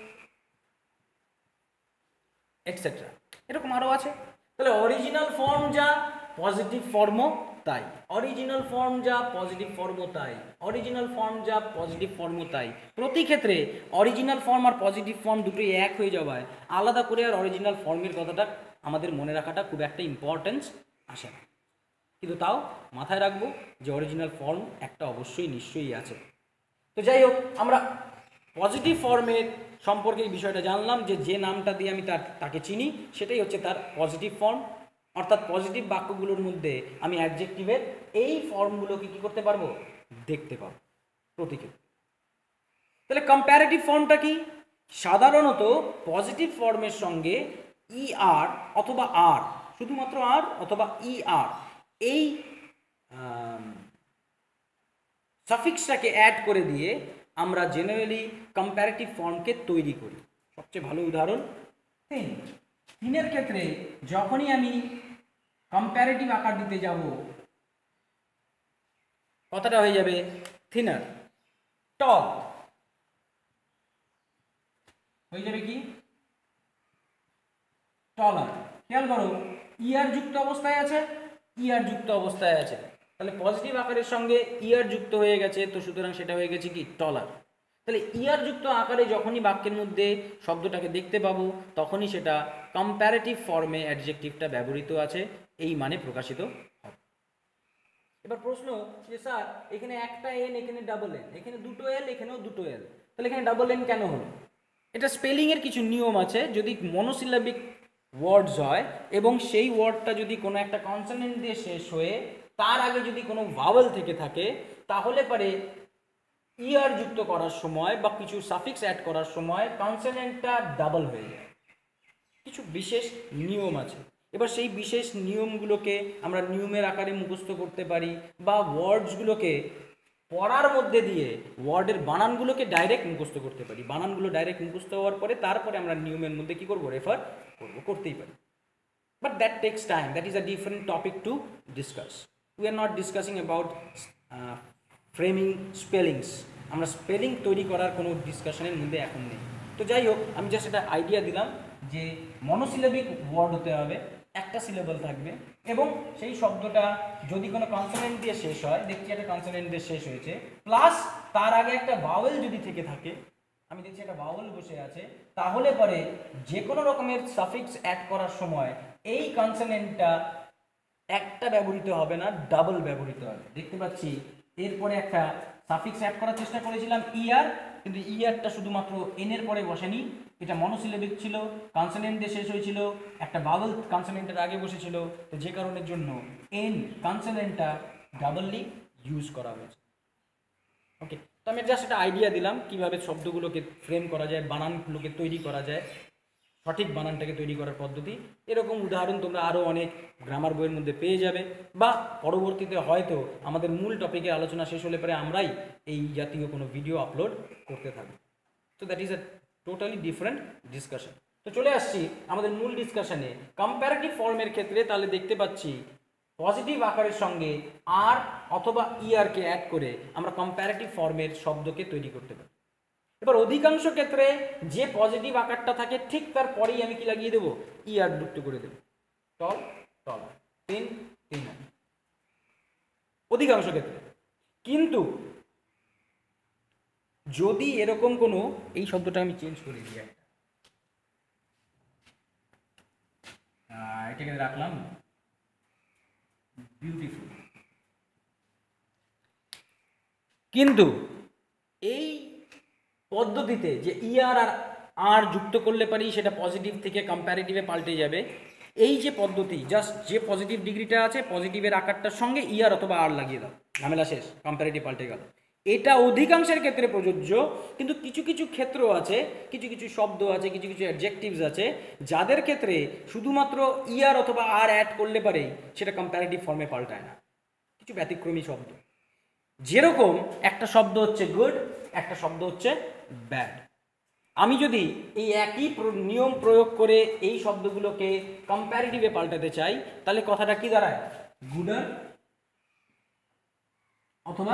Speaker 1: etcetera. এরকম আরও আছে। তাহলে অরিজিনাল ফর্ম যা, পজিটিভ ফর্মও তাই। অরিজিনাল ফর্ম যা, পজিটিভ ফর্মও তাই। অরিজিনাল ফর্ম যা, পজিটিভ ফর্মও তাই। প্রতি ক্ষেত্রে অরিজিনাল ফর্ম আর পজিটিভ ফর্ম দুটোই এক হয়ে যাওয়ায় আলাদা করে আর অরিজিনাল ফর্মের কথাটা আমাদের মনে রাখাটা খুব একটা ইম্পর্টেন্স আসে না। কিন্তু তাও মাথায় রাখবো যে অরিজিনাল ফর্ম একটা অবশ্যই নিশ্চয়ই আছে। তো যাই হোক, আমরা পজিটিভ ফর্মের সম্পর্কে এই বিষয়টা জানলাম যে যে নামটা দিয়ে আমি তার তাকে চিনি সেটাই হচ্ছে তার পজিটিভ ফর্ম। অর্থাৎ পজিটিভ বাক্যগুলোর মধ্যে আমি অ্যাডজেক্টিভের এই ফর্মগুলোকে কী করতে পারবো? দেখতে পাবো প্রতিক্ষেত্রে। তাহলে কম্প্যারেটিভ ফর্মটা কি? সাধারণত পজিটিভ ফর্মের সঙ্গে ই আর অথবা আর, শুধুমাত্র আর অথবা ই আর, এই সাফিক্সটাকে অ্যাড করে দিয়ে আমরা জেনারেলি কম্প্যারেটিভ ফর্মকে তৈরি করি। সবচেয়ে ভালো উদাহরণ থিন। থিনের ক্ষেত্রে যখনই আমি কম্প্যারেটিভ আকার দিতে যাব, কথাটা হয়ে যাবে থিনার। টল হয়ে যাবে কি? টলার। খেয়াল করো, ইয়ার যুক্ত অবস্থায় আছে, ইয়ার যুক্ত অবস্থায় আছে, তাহলে পজিটিভ আকারের সঙ্গে ইয়ার যুক্ত হয়ে গেছে, তো সুতরাং সেটা হয়ে গেছে কি? টলার। তাহলে ইয়ার যুক্ত আকারে যখনই বাক্যের মধ্যে শব্দটাকে দেখতে পাবো, তখনই সেটা কম্প্যারেটিভ ফর্মে অ্যাডজেক্টিভটা ব্যবহৃত আছে, এই মানে প্রকাশিত হবে। এবার প্রশ্ন যে স্যার এখানে একটা এন, এখানে ডাবল এন, এখানে দুটো এল, এখানেও দুটো এল, তাহলে এখানে ডাবল এন কেন হলো? এটা স্পেলিংয়ের কিছু নিয়ম আছে। যদি মনোসিলাবিক ওয়ার্ডস হয় এবং সেই ওয়ার্ডটা যদি কোনো একটা কনসোনেন্ট দিয়ে শেষ হয়ে তার আগে যদি কোনো ভাওয়েল থেকে থাকে, তাহলে পরে ইয়ার যুক্ত করার সময় বা কিছু সাফিক্স অ্যাড করার সময় কনসোনেন্টটা ডাবল হয়ে যায়। কিছু বিশেষ নিয়ম আছে। এবার সেই বিশেষ নিয়মগুলোকে আমরা নিয়মের আকারে মুখস্থ করতে পারি, বা ওয়ার্ডসগুলোকে পড়ার মধ্যে দিয়ে ওয়ার্ডের বানানগুলোকে ডাইরেক্ট মুখস্থ করতে পারি। বানানগুলো ডাইরেক্ট মুখস্থ হওয়ার পরে তারপরে আমরা নিয়মের মধ্যে কী করবো? রেফার করবো, করতেই পারি। But that takes time, that is a different topic to discuss. We are not discussing about framing spellings. আমরা স্পেলিং তৈরি করার কোনো ডিসকাশনের মধ্যে এখন নেই। তো যাই হোক, আমি জাস্ট একটা আইডিয়া দিলাম যে মনোসিলেবিক ওয়ার্ড হতে হবে, একটা সিলেবল থাকবে, এবং সেই শব্দটা যদি কোনো কনসোনেন্ট দিয়ে শেষ হয়, দেখছি একটা কনসোনেন্ট দিয়ে শেষ হয়েছে, প্লাস তার আগে একটা ভাওয়েল যদি থেকে থাকে, আমি দেখছি একটা ভাওয়েল বসে আছে, তাহলে পরে যে কোনো রকমের সাফিক্স অ্যাড করার সময় এই কনসোনেন্টটা একটা ব্যবহৃত হবে না, ডাবল ব্যবহৃত হবে। দেখতে পাচ্ছি এরপরে একটা সাফিক্স অ্যাড করার চেষ্টা করেছিলাম ইয়ার, কিন্তু ইয়ারটা শুধুমাত্র এন এর পরে বসেনি, এটা মনোসিলেবিক ছিল, কনসোনেন্ট দিয়ে শেষ হয়েছিল, একটা বাবল কনসোনেন্টের আগে বসেছিল, তো যে কারণের জন্য এন কনসোনেন্টটা ডাবললি ইউজ করা হয়েছে। ওকে, তো আমি জাস্ট একটা আইডিয়া দিলাম কীভাবে শব্দগুলোকে ফ্রেম করা যায়, বানানগুলোকে তৈরি করা যায়, সঠিক বানানটাকে তৈরি করার পদ্ধতি। এরকম উদাহরণ তোমরা আরও অনেক গ্রামার বইয়ের মধ্যে পেয়ে যাবে, বা পরবর্তীতে হয়তো আমাদের মূল টপিকের আলোচনা শেষ হলে পরে আমরাই এই জাতীয় কোনো ভিডিও আপলোড করতে থাকবো। তো that is a totally different discussion. তো চলে আসছি আমাদের মূল ডিসকাশনে। কম্প্যারেটিভ ফর্মের ক্ষেত্রে তাহলে দেখতে পাচ্ছি পজিটিভ আকারের সঙ্গে আর অথবা ইআরকে অ্যাড করে আমরা কম্প্যারেটিভ ফর্মের শব্দকে তৈরি করতে পারি। এবার অধিকাংশ ক্ষেত্রে যে পজিটিভ আকারটা থাকে ঠিক তার পরেই আমি কি লাগিয়ে দেবো, ইয়ার যুক্ত করে দেবো, টল টল, তিন তিন, অধিকাংশ ক্ষেত্রে। কিন্তু যদি এরকম কোনো, এই শব্দটা আমি চেঞ্জ করে দিই, একটা এটাকে রাখলাম বিউটিফুল, কিন্তু এই পদ্ধতিতে যে ইয়ার আর আর যুক্ত করলে পারি সেটা পজিটিভ থেকে কম্প্যারেটিভে পাল্টে যাবে, এই যে পদ্ধতি, জাস্ট যে পজিটিভ ডিগ্রিটা আছে পজিটিভের আকারটার সঙ্গে ইয়ার অথবা আর লাগিয়ে দাও, ঝামেলা শেষ, কম্প্যারেটিভ পাল্টে গেল। এটা অধিকাংশের ক্ষেত্রে প্রযোজ্য, কিন্তু কিছু কিছু ক্ষেত্র আছে, কিছু কিছু শব্দ আছে, কিছু কিছু অ্যাডজেক্টিভস আছে যাদের ক্ষেত্রে শুধুমাত্র ইয়ার অথবা আর অ্যাড করলে পারে সেটা কম্প্যারেটিভ ফর্মে পাল্টায় না, কিছু ব্যতিক্রমী শব্দ। যেরকম একটা শব্দ হচ্ছে গুড, একটা শব্দ হচ্ছে ব্যাড। আমি যদি এই একই নিয়ম প্রয়োগ করে এই শব্দগুলোকে কম্প্যারেটিভে পাল্টাতে চাই, তাহলে কথাটা কি দাঁড়ায়, গুডার অথবা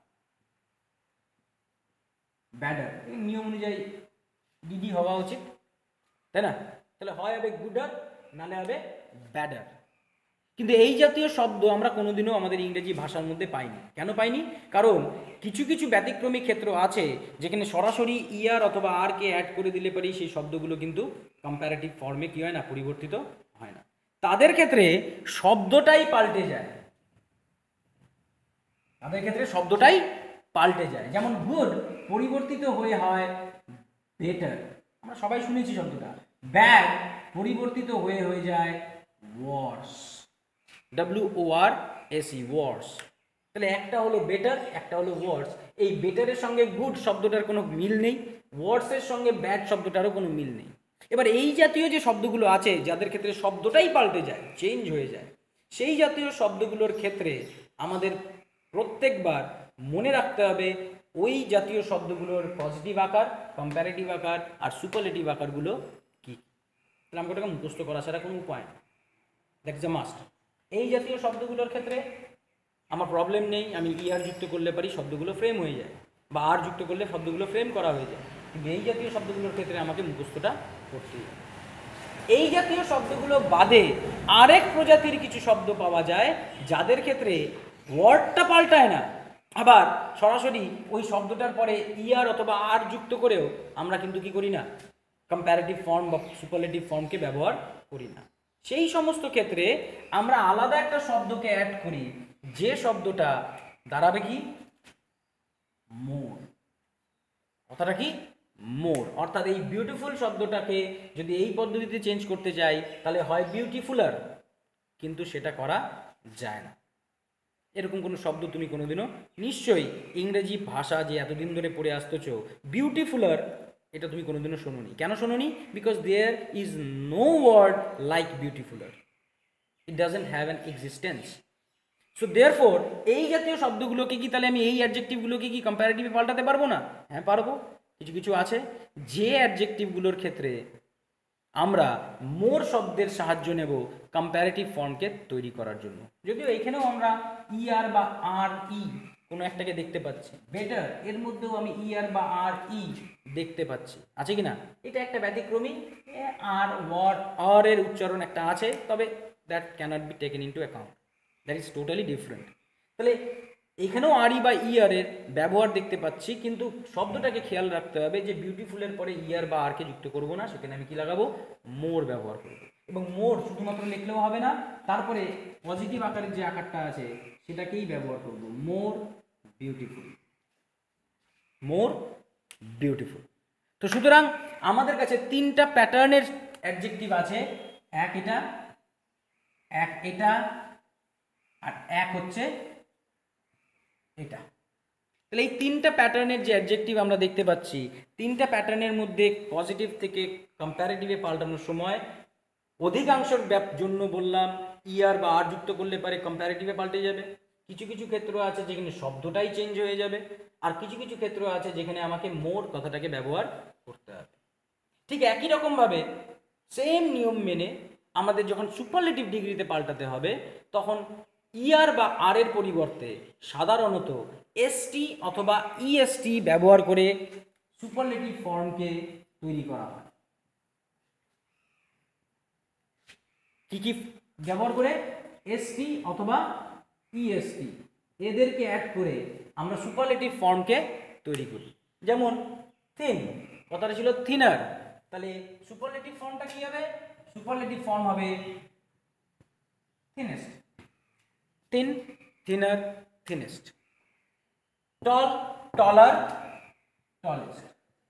Speaker 1: ব্যাডার। নিয়ম অনুযায়ী ডিডি হওয়া উচিত, তাই না? তাহলে হয় হবে গুডার, নালে হবে ব্যাডার। কিন্তু এই জাতীয় শব্দ আমরা কোনোদিনও আমাদের ইংরেজি ভাষার মধ্যে পাইনি। কেন পাইনি? কারণ কিছু কিছু ব্যতিক্রমী ক্ষেত্র আছে যেখানে সরাসরি ইয়ার অথবা আর কে অ্যাড করে দিলে পারি সেই শব্দগুলো কিন্তু কম্প্যারেটিভ ফর্মে কি হয় না, পরিবর্তিত হয় না। তাদের ক্ষেত্রে শব্দটাই পাল্টে যায়, তাদের ক্ষেত্রে শব্দটাই পাল্টে যায়। যেমন গুড পরিবর্তিত হয়ে হয় বেটার, আমরা সবাই শুনেছি শব্দটা। ব্যাড পরিবর্তিত হয়ে হয়ে যায় ওয়ার্স, ডাব্লিউ ও আর এস ই, ওয়ার্স। তাহলে একটা হলো বেটার, একটা হলো ওয়ার্স। এই বেটারের সঙ্গে গুড শব্দটার কোনো মিল নেই, ওয়ার্সের সঙ্গে ব্যাড শব্দটারও কোনো মিল নেই। এবার এই জাতীয় যে শব্দগুলো আছে যাদের ক্ষেত্রে শব্দটাই পাল্টে যায়, চেঞ্জ হয়ে যায়, সেই জাতীয় শব্দগুলোর ক্ষেত্রে আমাদের প্রত্যেকবার মনে রাখতে হবে ওই জাতীয় শব্দগুলোর পজিটিভ আকার, কম্প্যারেটিভ আকার আর সুপারলেটিভ আকারগুলো কী। তাহলে আমাকে ওটাকে মুখস্থ করা ছাড়া কোনো উপায় নেই, দ্যাটস এ মাস্ট। এই জাতীয় শব্দগুলোর ক্ষেত্রে আমার প্রবলেম নেই, আমি ইয়ার যুক্ত করলে পারি শব্দগুলো ফ্রেম হয়ে যায়, বা আর যুক্ত করলে শব্দগুলো ফ্রেম করা হয়ে যায়। কিন্তু এই জাতীয় শব্দগুলোর ক্ষেত্রে আমাকে মুখস্থটা করতেই হবে। এই জাতীয় শব্দগুলো বাদে আরেক প্রজাতির কিছু শব্দ পাওয়া যায় যাদের ক্ষেত্রে ওয়ার্ডটা পাল্টায় না, আবার সরাসরি ওই শব্দটার পরে ইয়ার অথবা আর যুক্ত করেও আমরা কিন্তু কি করি না, কম্প্যারেটিভ ফর্ম বা সুপারলেটিভ ফর্মকে ব্যবহার করি না। সেই সমস্ত ক্ষেত্রে আমরা আলাদা একটা শব্দকে অ্যাড করি, যে শব্দটা দাঁড়াবে কি, মোর। কথাটা কি, মোর। অর্থাৎ এই বিউটিফুল শব্দটাকে যদি এই পদ্ধতিতে চেঞ্জ করতে চাই তাহলে হয় বিউটিফুলার, কিন্তু সেটা করা যায় না। এরকম কোনো শব্দ তুমি কোনোদিনও নিশ্চয়ই ইংরেজি ভাষা যে এতদিন ধরে পড়ে আসতেছ, বিউটিফুলার, এটা তুমি কোনোদিনও শোনোনি। কেন শোনোনি? Because there is no word like beautifuler, it doesn't have an existence. So therefore এই জাতীয় শব্দগুলোকে কি তাহলে আমি এই অ্যাডজেক্টিভগুলোকে কি কম্প্যারেটিভে পাল্টাতে পারবো না? হ্যাঁ পারবো। কিছু কিছু আছে যে অ্যাডজেক্টিভগুলোর ক্ষেত্রে আমরা মোর শব্দের সাহায্য নেব কম্প্যারেটিভ ফর্মকে তৈরি করার জন্য। যদিও এইখানেও আমরা ই আর বা আর ই কোনো একটাকে দেখতে পাচ্ছি, বেটার এর মধ্যেও আমি ই আর বা আর ই দেখতে পাচ্ছি, আছে কি না? এটা একটা ব্যতিক্রমী, আর ওয়ার্ড আর এর উচ্চারণ একটা আছে, তবে that cannot be taken into account, that is totally different. তাহলে এখানেও আর ই বা ইয়ার এর ব্যবহার দেখতে পাচ্ছি, কিন্তু শব্দটাকে খেয়াল রাখতে হবে যে বিউটিফুলের পরে ইয়ার বা আরকে যুক্ত করব না, সেখানে আমি কি লাগাবো, মোর ব্যবহার করব। এবং মোর শুধুমাত্র লিখলেও হবে না, তারপরে পজিটিভ আকারের যে আকারটা আছে সেটাকেই ব্যবহার করব, মোর বিউটিফুল। More beautiful. তো সুতরাং আমাদের কাছে তিনটা প্যাটার্নের অ্যাডজেক্টিভ আছে, এক এটা, এক এটা, আর এক হচ্ছে এটা। তাহলে এই তিনটা প্যাটার্নের যে অ্যাডজেক্টিভ আমরা দেখতে পাচ্ছি, তিনটা প্যাটার্নের মধ্যে পজিটিভ থেকে কম্প্যারেটিভে পাল্টানোর সময় অধিকাংশের জন্য বললাম ইয়ার বা আর যুক্ত করলে পারে কম্প্যারেটিভে পাল্টে যাবে। কিছু কিছু ক্ষেত্র আছে যেখানে শব্দটাই চেঞ্জ হয়ে যাবে, আর কিছু কিছু ক্ষেত্র আছে যেখানে আমাকে মোর কথাটাকে ব্যবহার করতে হবে। ঠিক একই রকমভাবে সেম নিয়ম মেনে আমাদের যখন সুপারলেটিভ ডিগ্রিতে পাল্টাতে হবে, তখন ইয়ার বা আর এর পরিবর্তে সাধারণত এসটি অথবা ইএসটি ব্যবহার করে সুপারলেটিভ ফর্মকে তৈরি করা হয়। কি কি ব্যবহার করে? এসটি অথবা ইএসটি, এদেরকে অ্যাড করে আমরা সুপারলেটিভ ফর্মকে তৈরি করি। যেমন থিন, কথাটা ছিল থিনার, তাহলে সুপারলেটিভ ফর্মটা কি হবে? সুপারলেটিভ ফর্ম হবে thinnest, thin, thinner, thinnest. Tall, taller, tallest.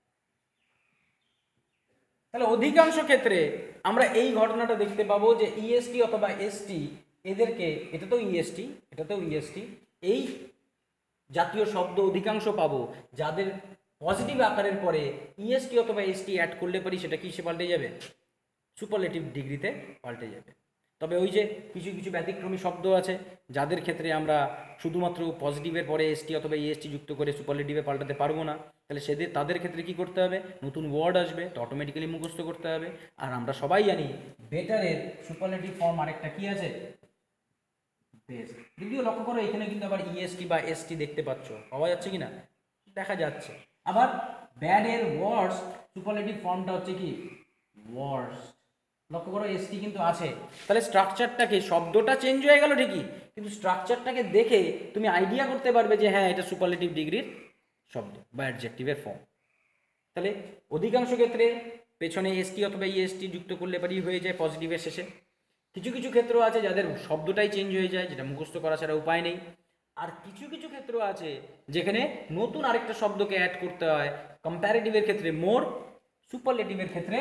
Speaker 1: তাহলে অধিকাংশ ক্ষেত্রে আমরা এই ঘটনাটা দেখতে পাবো যে ইএসটি অথবা এসটি, এদেরকে, এটা তো ইএসটি, এটা তো ইএসটি, এই জাতীয় শব্দ অধিকাংশ পাবো যাদের পজিটিভ আকারের পরে ইএসটি অথবা এসটি অ্যাড করলে পারি সেটা কিসে পাল্টে যাবে? সুপারলেটিভ ডিগ্রিতে পাল্টে যাবে। তবে ওই যে কিছু কিছু ব্যতিক্রমী শব্দ আছে যাদের ক্ষেত্রে আমরা শুধুমাত্র পজিটিভের পরে এসটি অথবা ইএসটি যুক্ত করে সুপারলেটিভে পাল্টাতে পারবো না, তাহলে সেদের তাদের ক্ষেত্রে কি করতে হবে? নতুন ওয়ার্ড আসবে, তো অটোমেটিক্যালি মুখস্থ করতে হবে। আর আমরা সবাই জানি বেটারের সুপারলেটিভ ফর্ম আরেকটা কি আছে? বেস্ট। যদিও লক্ষ্য করো এখানে কিন্তু আবার ইএসটি বা এসটি দেখতে পাচ্ছ, পাওয়া যাচ্ছে কি না? দেখা যাচ্ছে। আবার ব্যাডের ওয়ার্স্ট সুপারলেটিভ ফর্মটা হচ্ছে কি? ওয়ার্স্ট। লক্ষ্য করো এসটি কিন্তু আছে, তাহলে স্ট্রাকচারটাকে, শব্দটা চেঞ্জ হয়ে গেল ঠিকই, কিন্তু স্ট্রাকচারটাকে দেখে তুমি আইডিয়া করতে পারবে যে হ্যাঁ এটা সুপারলেটিভ ডিগ্রির শব্দ বা অ্যাডজেক্টিভের ফর্ম। তাহলে অধিকাংশ ক্ষেত্রে পেছনে এসটি অথবা ইএসটি যুক্ত করলে পারি হয়ে যায় পজিটিভের শেষে। কিছু কিছু ক্ষেত্র আছে যাদের শব্দটাই চেঞ্জ হয়ে যায়, যেটা মুখস্থ করা ছাড়া উপায় নেই। আর কিছু কিছু ক্ষেত্র আছে যেখানে নতুন আরেকটা শব্দকে অ্যাড করতে হয়। কম্প্যারেটিভের ক্ষেত্রে মোর, সুপারলেটিভের ক্ষেত্রে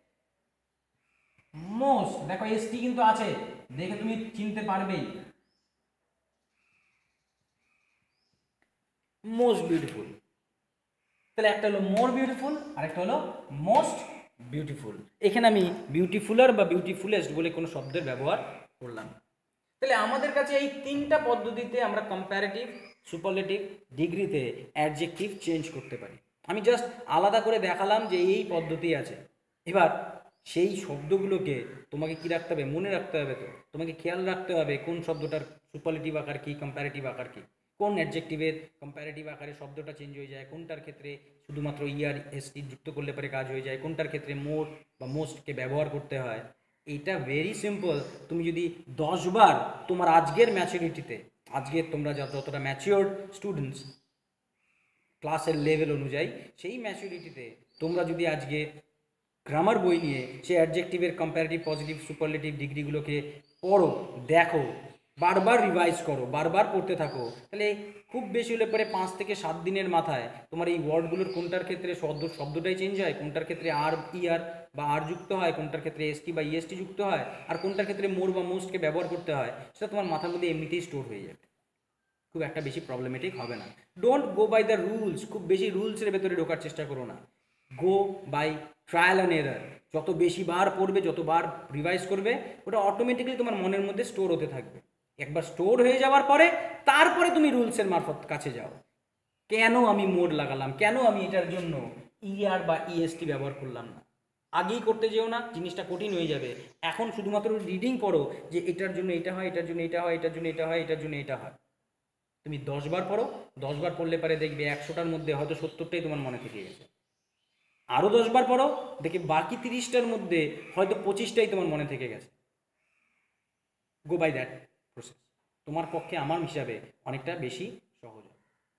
Speaker 1: মোস্ট। দেখো এসটি কিন্তু আছে, দেখে তুমি চিনতে পারবেই। মোস্ট বিউটিফুল, তাহলে একটা হলো মোর বিউটিফুল আর একটা হলো মোস্ট বিউটিফুল। এখানে আমি বিউটিফুলার বা বিউটিফুলেস্ট বলে কোনো শব্দের ব্যবহার করলাম। তাহলে আমাদের কাছে এই তিনটা পদ্ধতিতে আমরা কম্প্যারেটিভ, সুপারলেটিভ ডিগ্রিতে অ্যাডজেক্টিভ চেঞ্জ করতে পারি। আমি জাস্ট আলাদা করে দেখালাম যে এই পদ্ধতি আছে। এবার সেই শব্দগুলোকে তোমাকে কি রাখতে হবে? মনে রাখতে হবে। তো তোমাকে খেয়াল রাখতে হবে কোন শব্দটার সুপারলেটিভ আকার কি, কম্প্যারেটিভ আকার কি, কোন অ্যাডজেক্টিভের কম্প্যারেটিভ আকারে শব্দটা চেঞ্জ হয়ে যায়, কোনটার ক্ষেত্রে শুধুমাত্র ইয়ার এসটি যুক্ত করলে পরে কাজ হয়ে যায়, কোনটার ক্ষেত্রে মোর বা মোস্টকে ব্যবহার করতে হয়। এইটা ভেরি সিম্পল। তুমি যদি দশ বার তোমার আজকের ম্যাচুরিটিতে, আজকের তোমরা যতটা ম্যাচিওর্ড স্টুডেন্টস ক্লাসের লেভেল অনুযায়ী, সেই ম্যাচুরিটিতে তোমরা যদি আজকে গ্রামার বই নিয়ে সেই অ্যাডজেক্টিভের কম্প্যারেটিভ, পজিটিভ, সুপারলেটিভ ডিগ্রিগুলোকে পড়ো, দেখো, বারবার রিভাইজ করো, বারবার পড়তে থাকো, তাহলে খুব বেশি হলে পরে পাঁচ থেকে সাত দিনের মাথায় তোমার এই ওয়ার্ডগুলোর কোনটার ক্ষেত্রে শব্দ শব্দটাই চেঞ্জ হয়, কোনটার ক্ষেত্রে আর ইয়ার বা আর যুক্ত হয়, কোনটার ক্ষেত্রে এসটি বা ইএসটি যুক্ত হয়, আর কোনটার ক্ষেত্রে মোর বা মোস্টকে ব্যবহার করতে হয়, সেটা তোমার মাথার মধ্যে এমনিতেই স্টোর হয়ে যাবে। খুব একটা বেশি প্রবলেমেটিক হবে না। Don't go by the rules, খুব বেশি রুলসের ভেতরে ঢোকার চেষ্টা করো না। Go by trial and error. যত বেশি বার পড়বে, যতবার রিভাইজ করবে, ওটা অটোমেটিক্যালি তোমার মনের মধ্যে স্টোর হতে থাকবে। একবার স্টোর হয়ে যাওয়ার পরে তারপরে তুমি রুলসের মারফত কাছে যাও। কেন আমি মোড লাগালাম, কেন আমি এটার জন্য ইআর বা ইএসটি ব্যবহার করলাম না, আগেই করতে যেও না, জিনিসটা কঠিন হয়ে যাবে। এখন শুধুমাত্র রিডিং পড়ো যে এটার জন্য এটা হয়, এটার জন্য এটা হয়, এটার জন্য এটা হয়, এটার জন্য এটা হয়। তুমি দশবার পড়ো, দশবার পড়লে পারে দেখবে একশোটার মধ্যে হয়তো সত্তরটাই তোমার মনে থেকে গেছে। আরও দশবার পড়ো, দেখে বাকি তিরিশটার মধ্যে হয়তো পঁচিশটাই তোমার মনে থেকে গেছে। গো বাই দ্যাট প্রসেস, তোমার পক্ষে আমার হিসাবে অনেকটা বেশি সহজ হবে।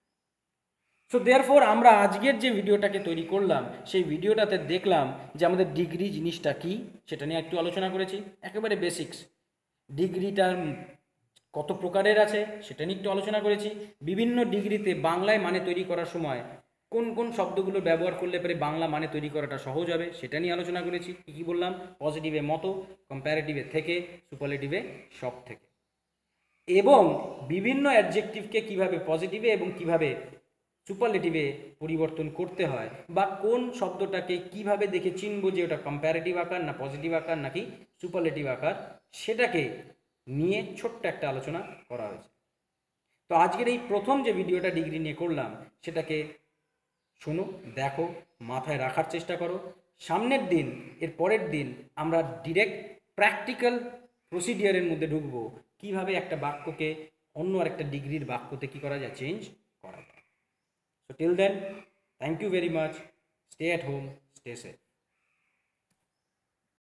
Speaker 1: সো দেয়ারফর আমরা আজকের যে ভিডিওটাকে তৈরি করলাম, সেই ভিডিওটাতে দেখলাম যে আমাদের ডিগ্রি জিনিসটা কি, সেটা নিয়ে একটু আলোচনা করেছি। একেবারে বেসিক্স, ডিগ্রিটার কত প্রকারের আছে সেটা নিয়ে একটু আলোচনা করেছি। বিভিন্ন ডিগ্রিতে বাংলায় মানে তৈরি করার সময় কোন কোন শব্দগুলো ব্যবহার করলে পরে বাংলা মানে তৈরি করাটা সহজ হবে সেটা নিয়ে আলোচনা করেছি। কী কী বললাম? পজিটিভে মতো, কম্প্যারেটিভে থেকে, সুপারলেটিভে সব থেকে, এবং বিভিন্ন অ্যাডজেক্টিভকে কিভাবে পজিটিভে এবং কিভাবে সুপারলেটিভে পরিবর্তন করতে হয়, বা কোন শব্দটাকে কিভাবে দেখে চিনবো যে ওটা কম্প্যারেটিভ আকার না পজিটিভ আকার নাকি সুপারলেটিভ আকার, সেটাকে নিয়ে ছোট্ট একটা আলোচনা করা হয়েছে। তো আজকের এই প্রথম যে ভিডিওটা ডিগ্রি নিয়ে করলাম সেটাকে শোনো, দেখো, মাথায় রাখার চেষ্টা করো। সামনের দিন, এর পরের দিন আমরা ডিরেক্ট প্র্যাকটিক্যাল প্রসিডিয়ারের মধ্যে ঢুকবো, কিভাবে একটা বাক্যকে অন্য আরেকটা ডিগ্রির বাক্যতে কী করা যায়, চেঞ্জ করা যায়। So till then, thank you very much. Stay at home, stay safe.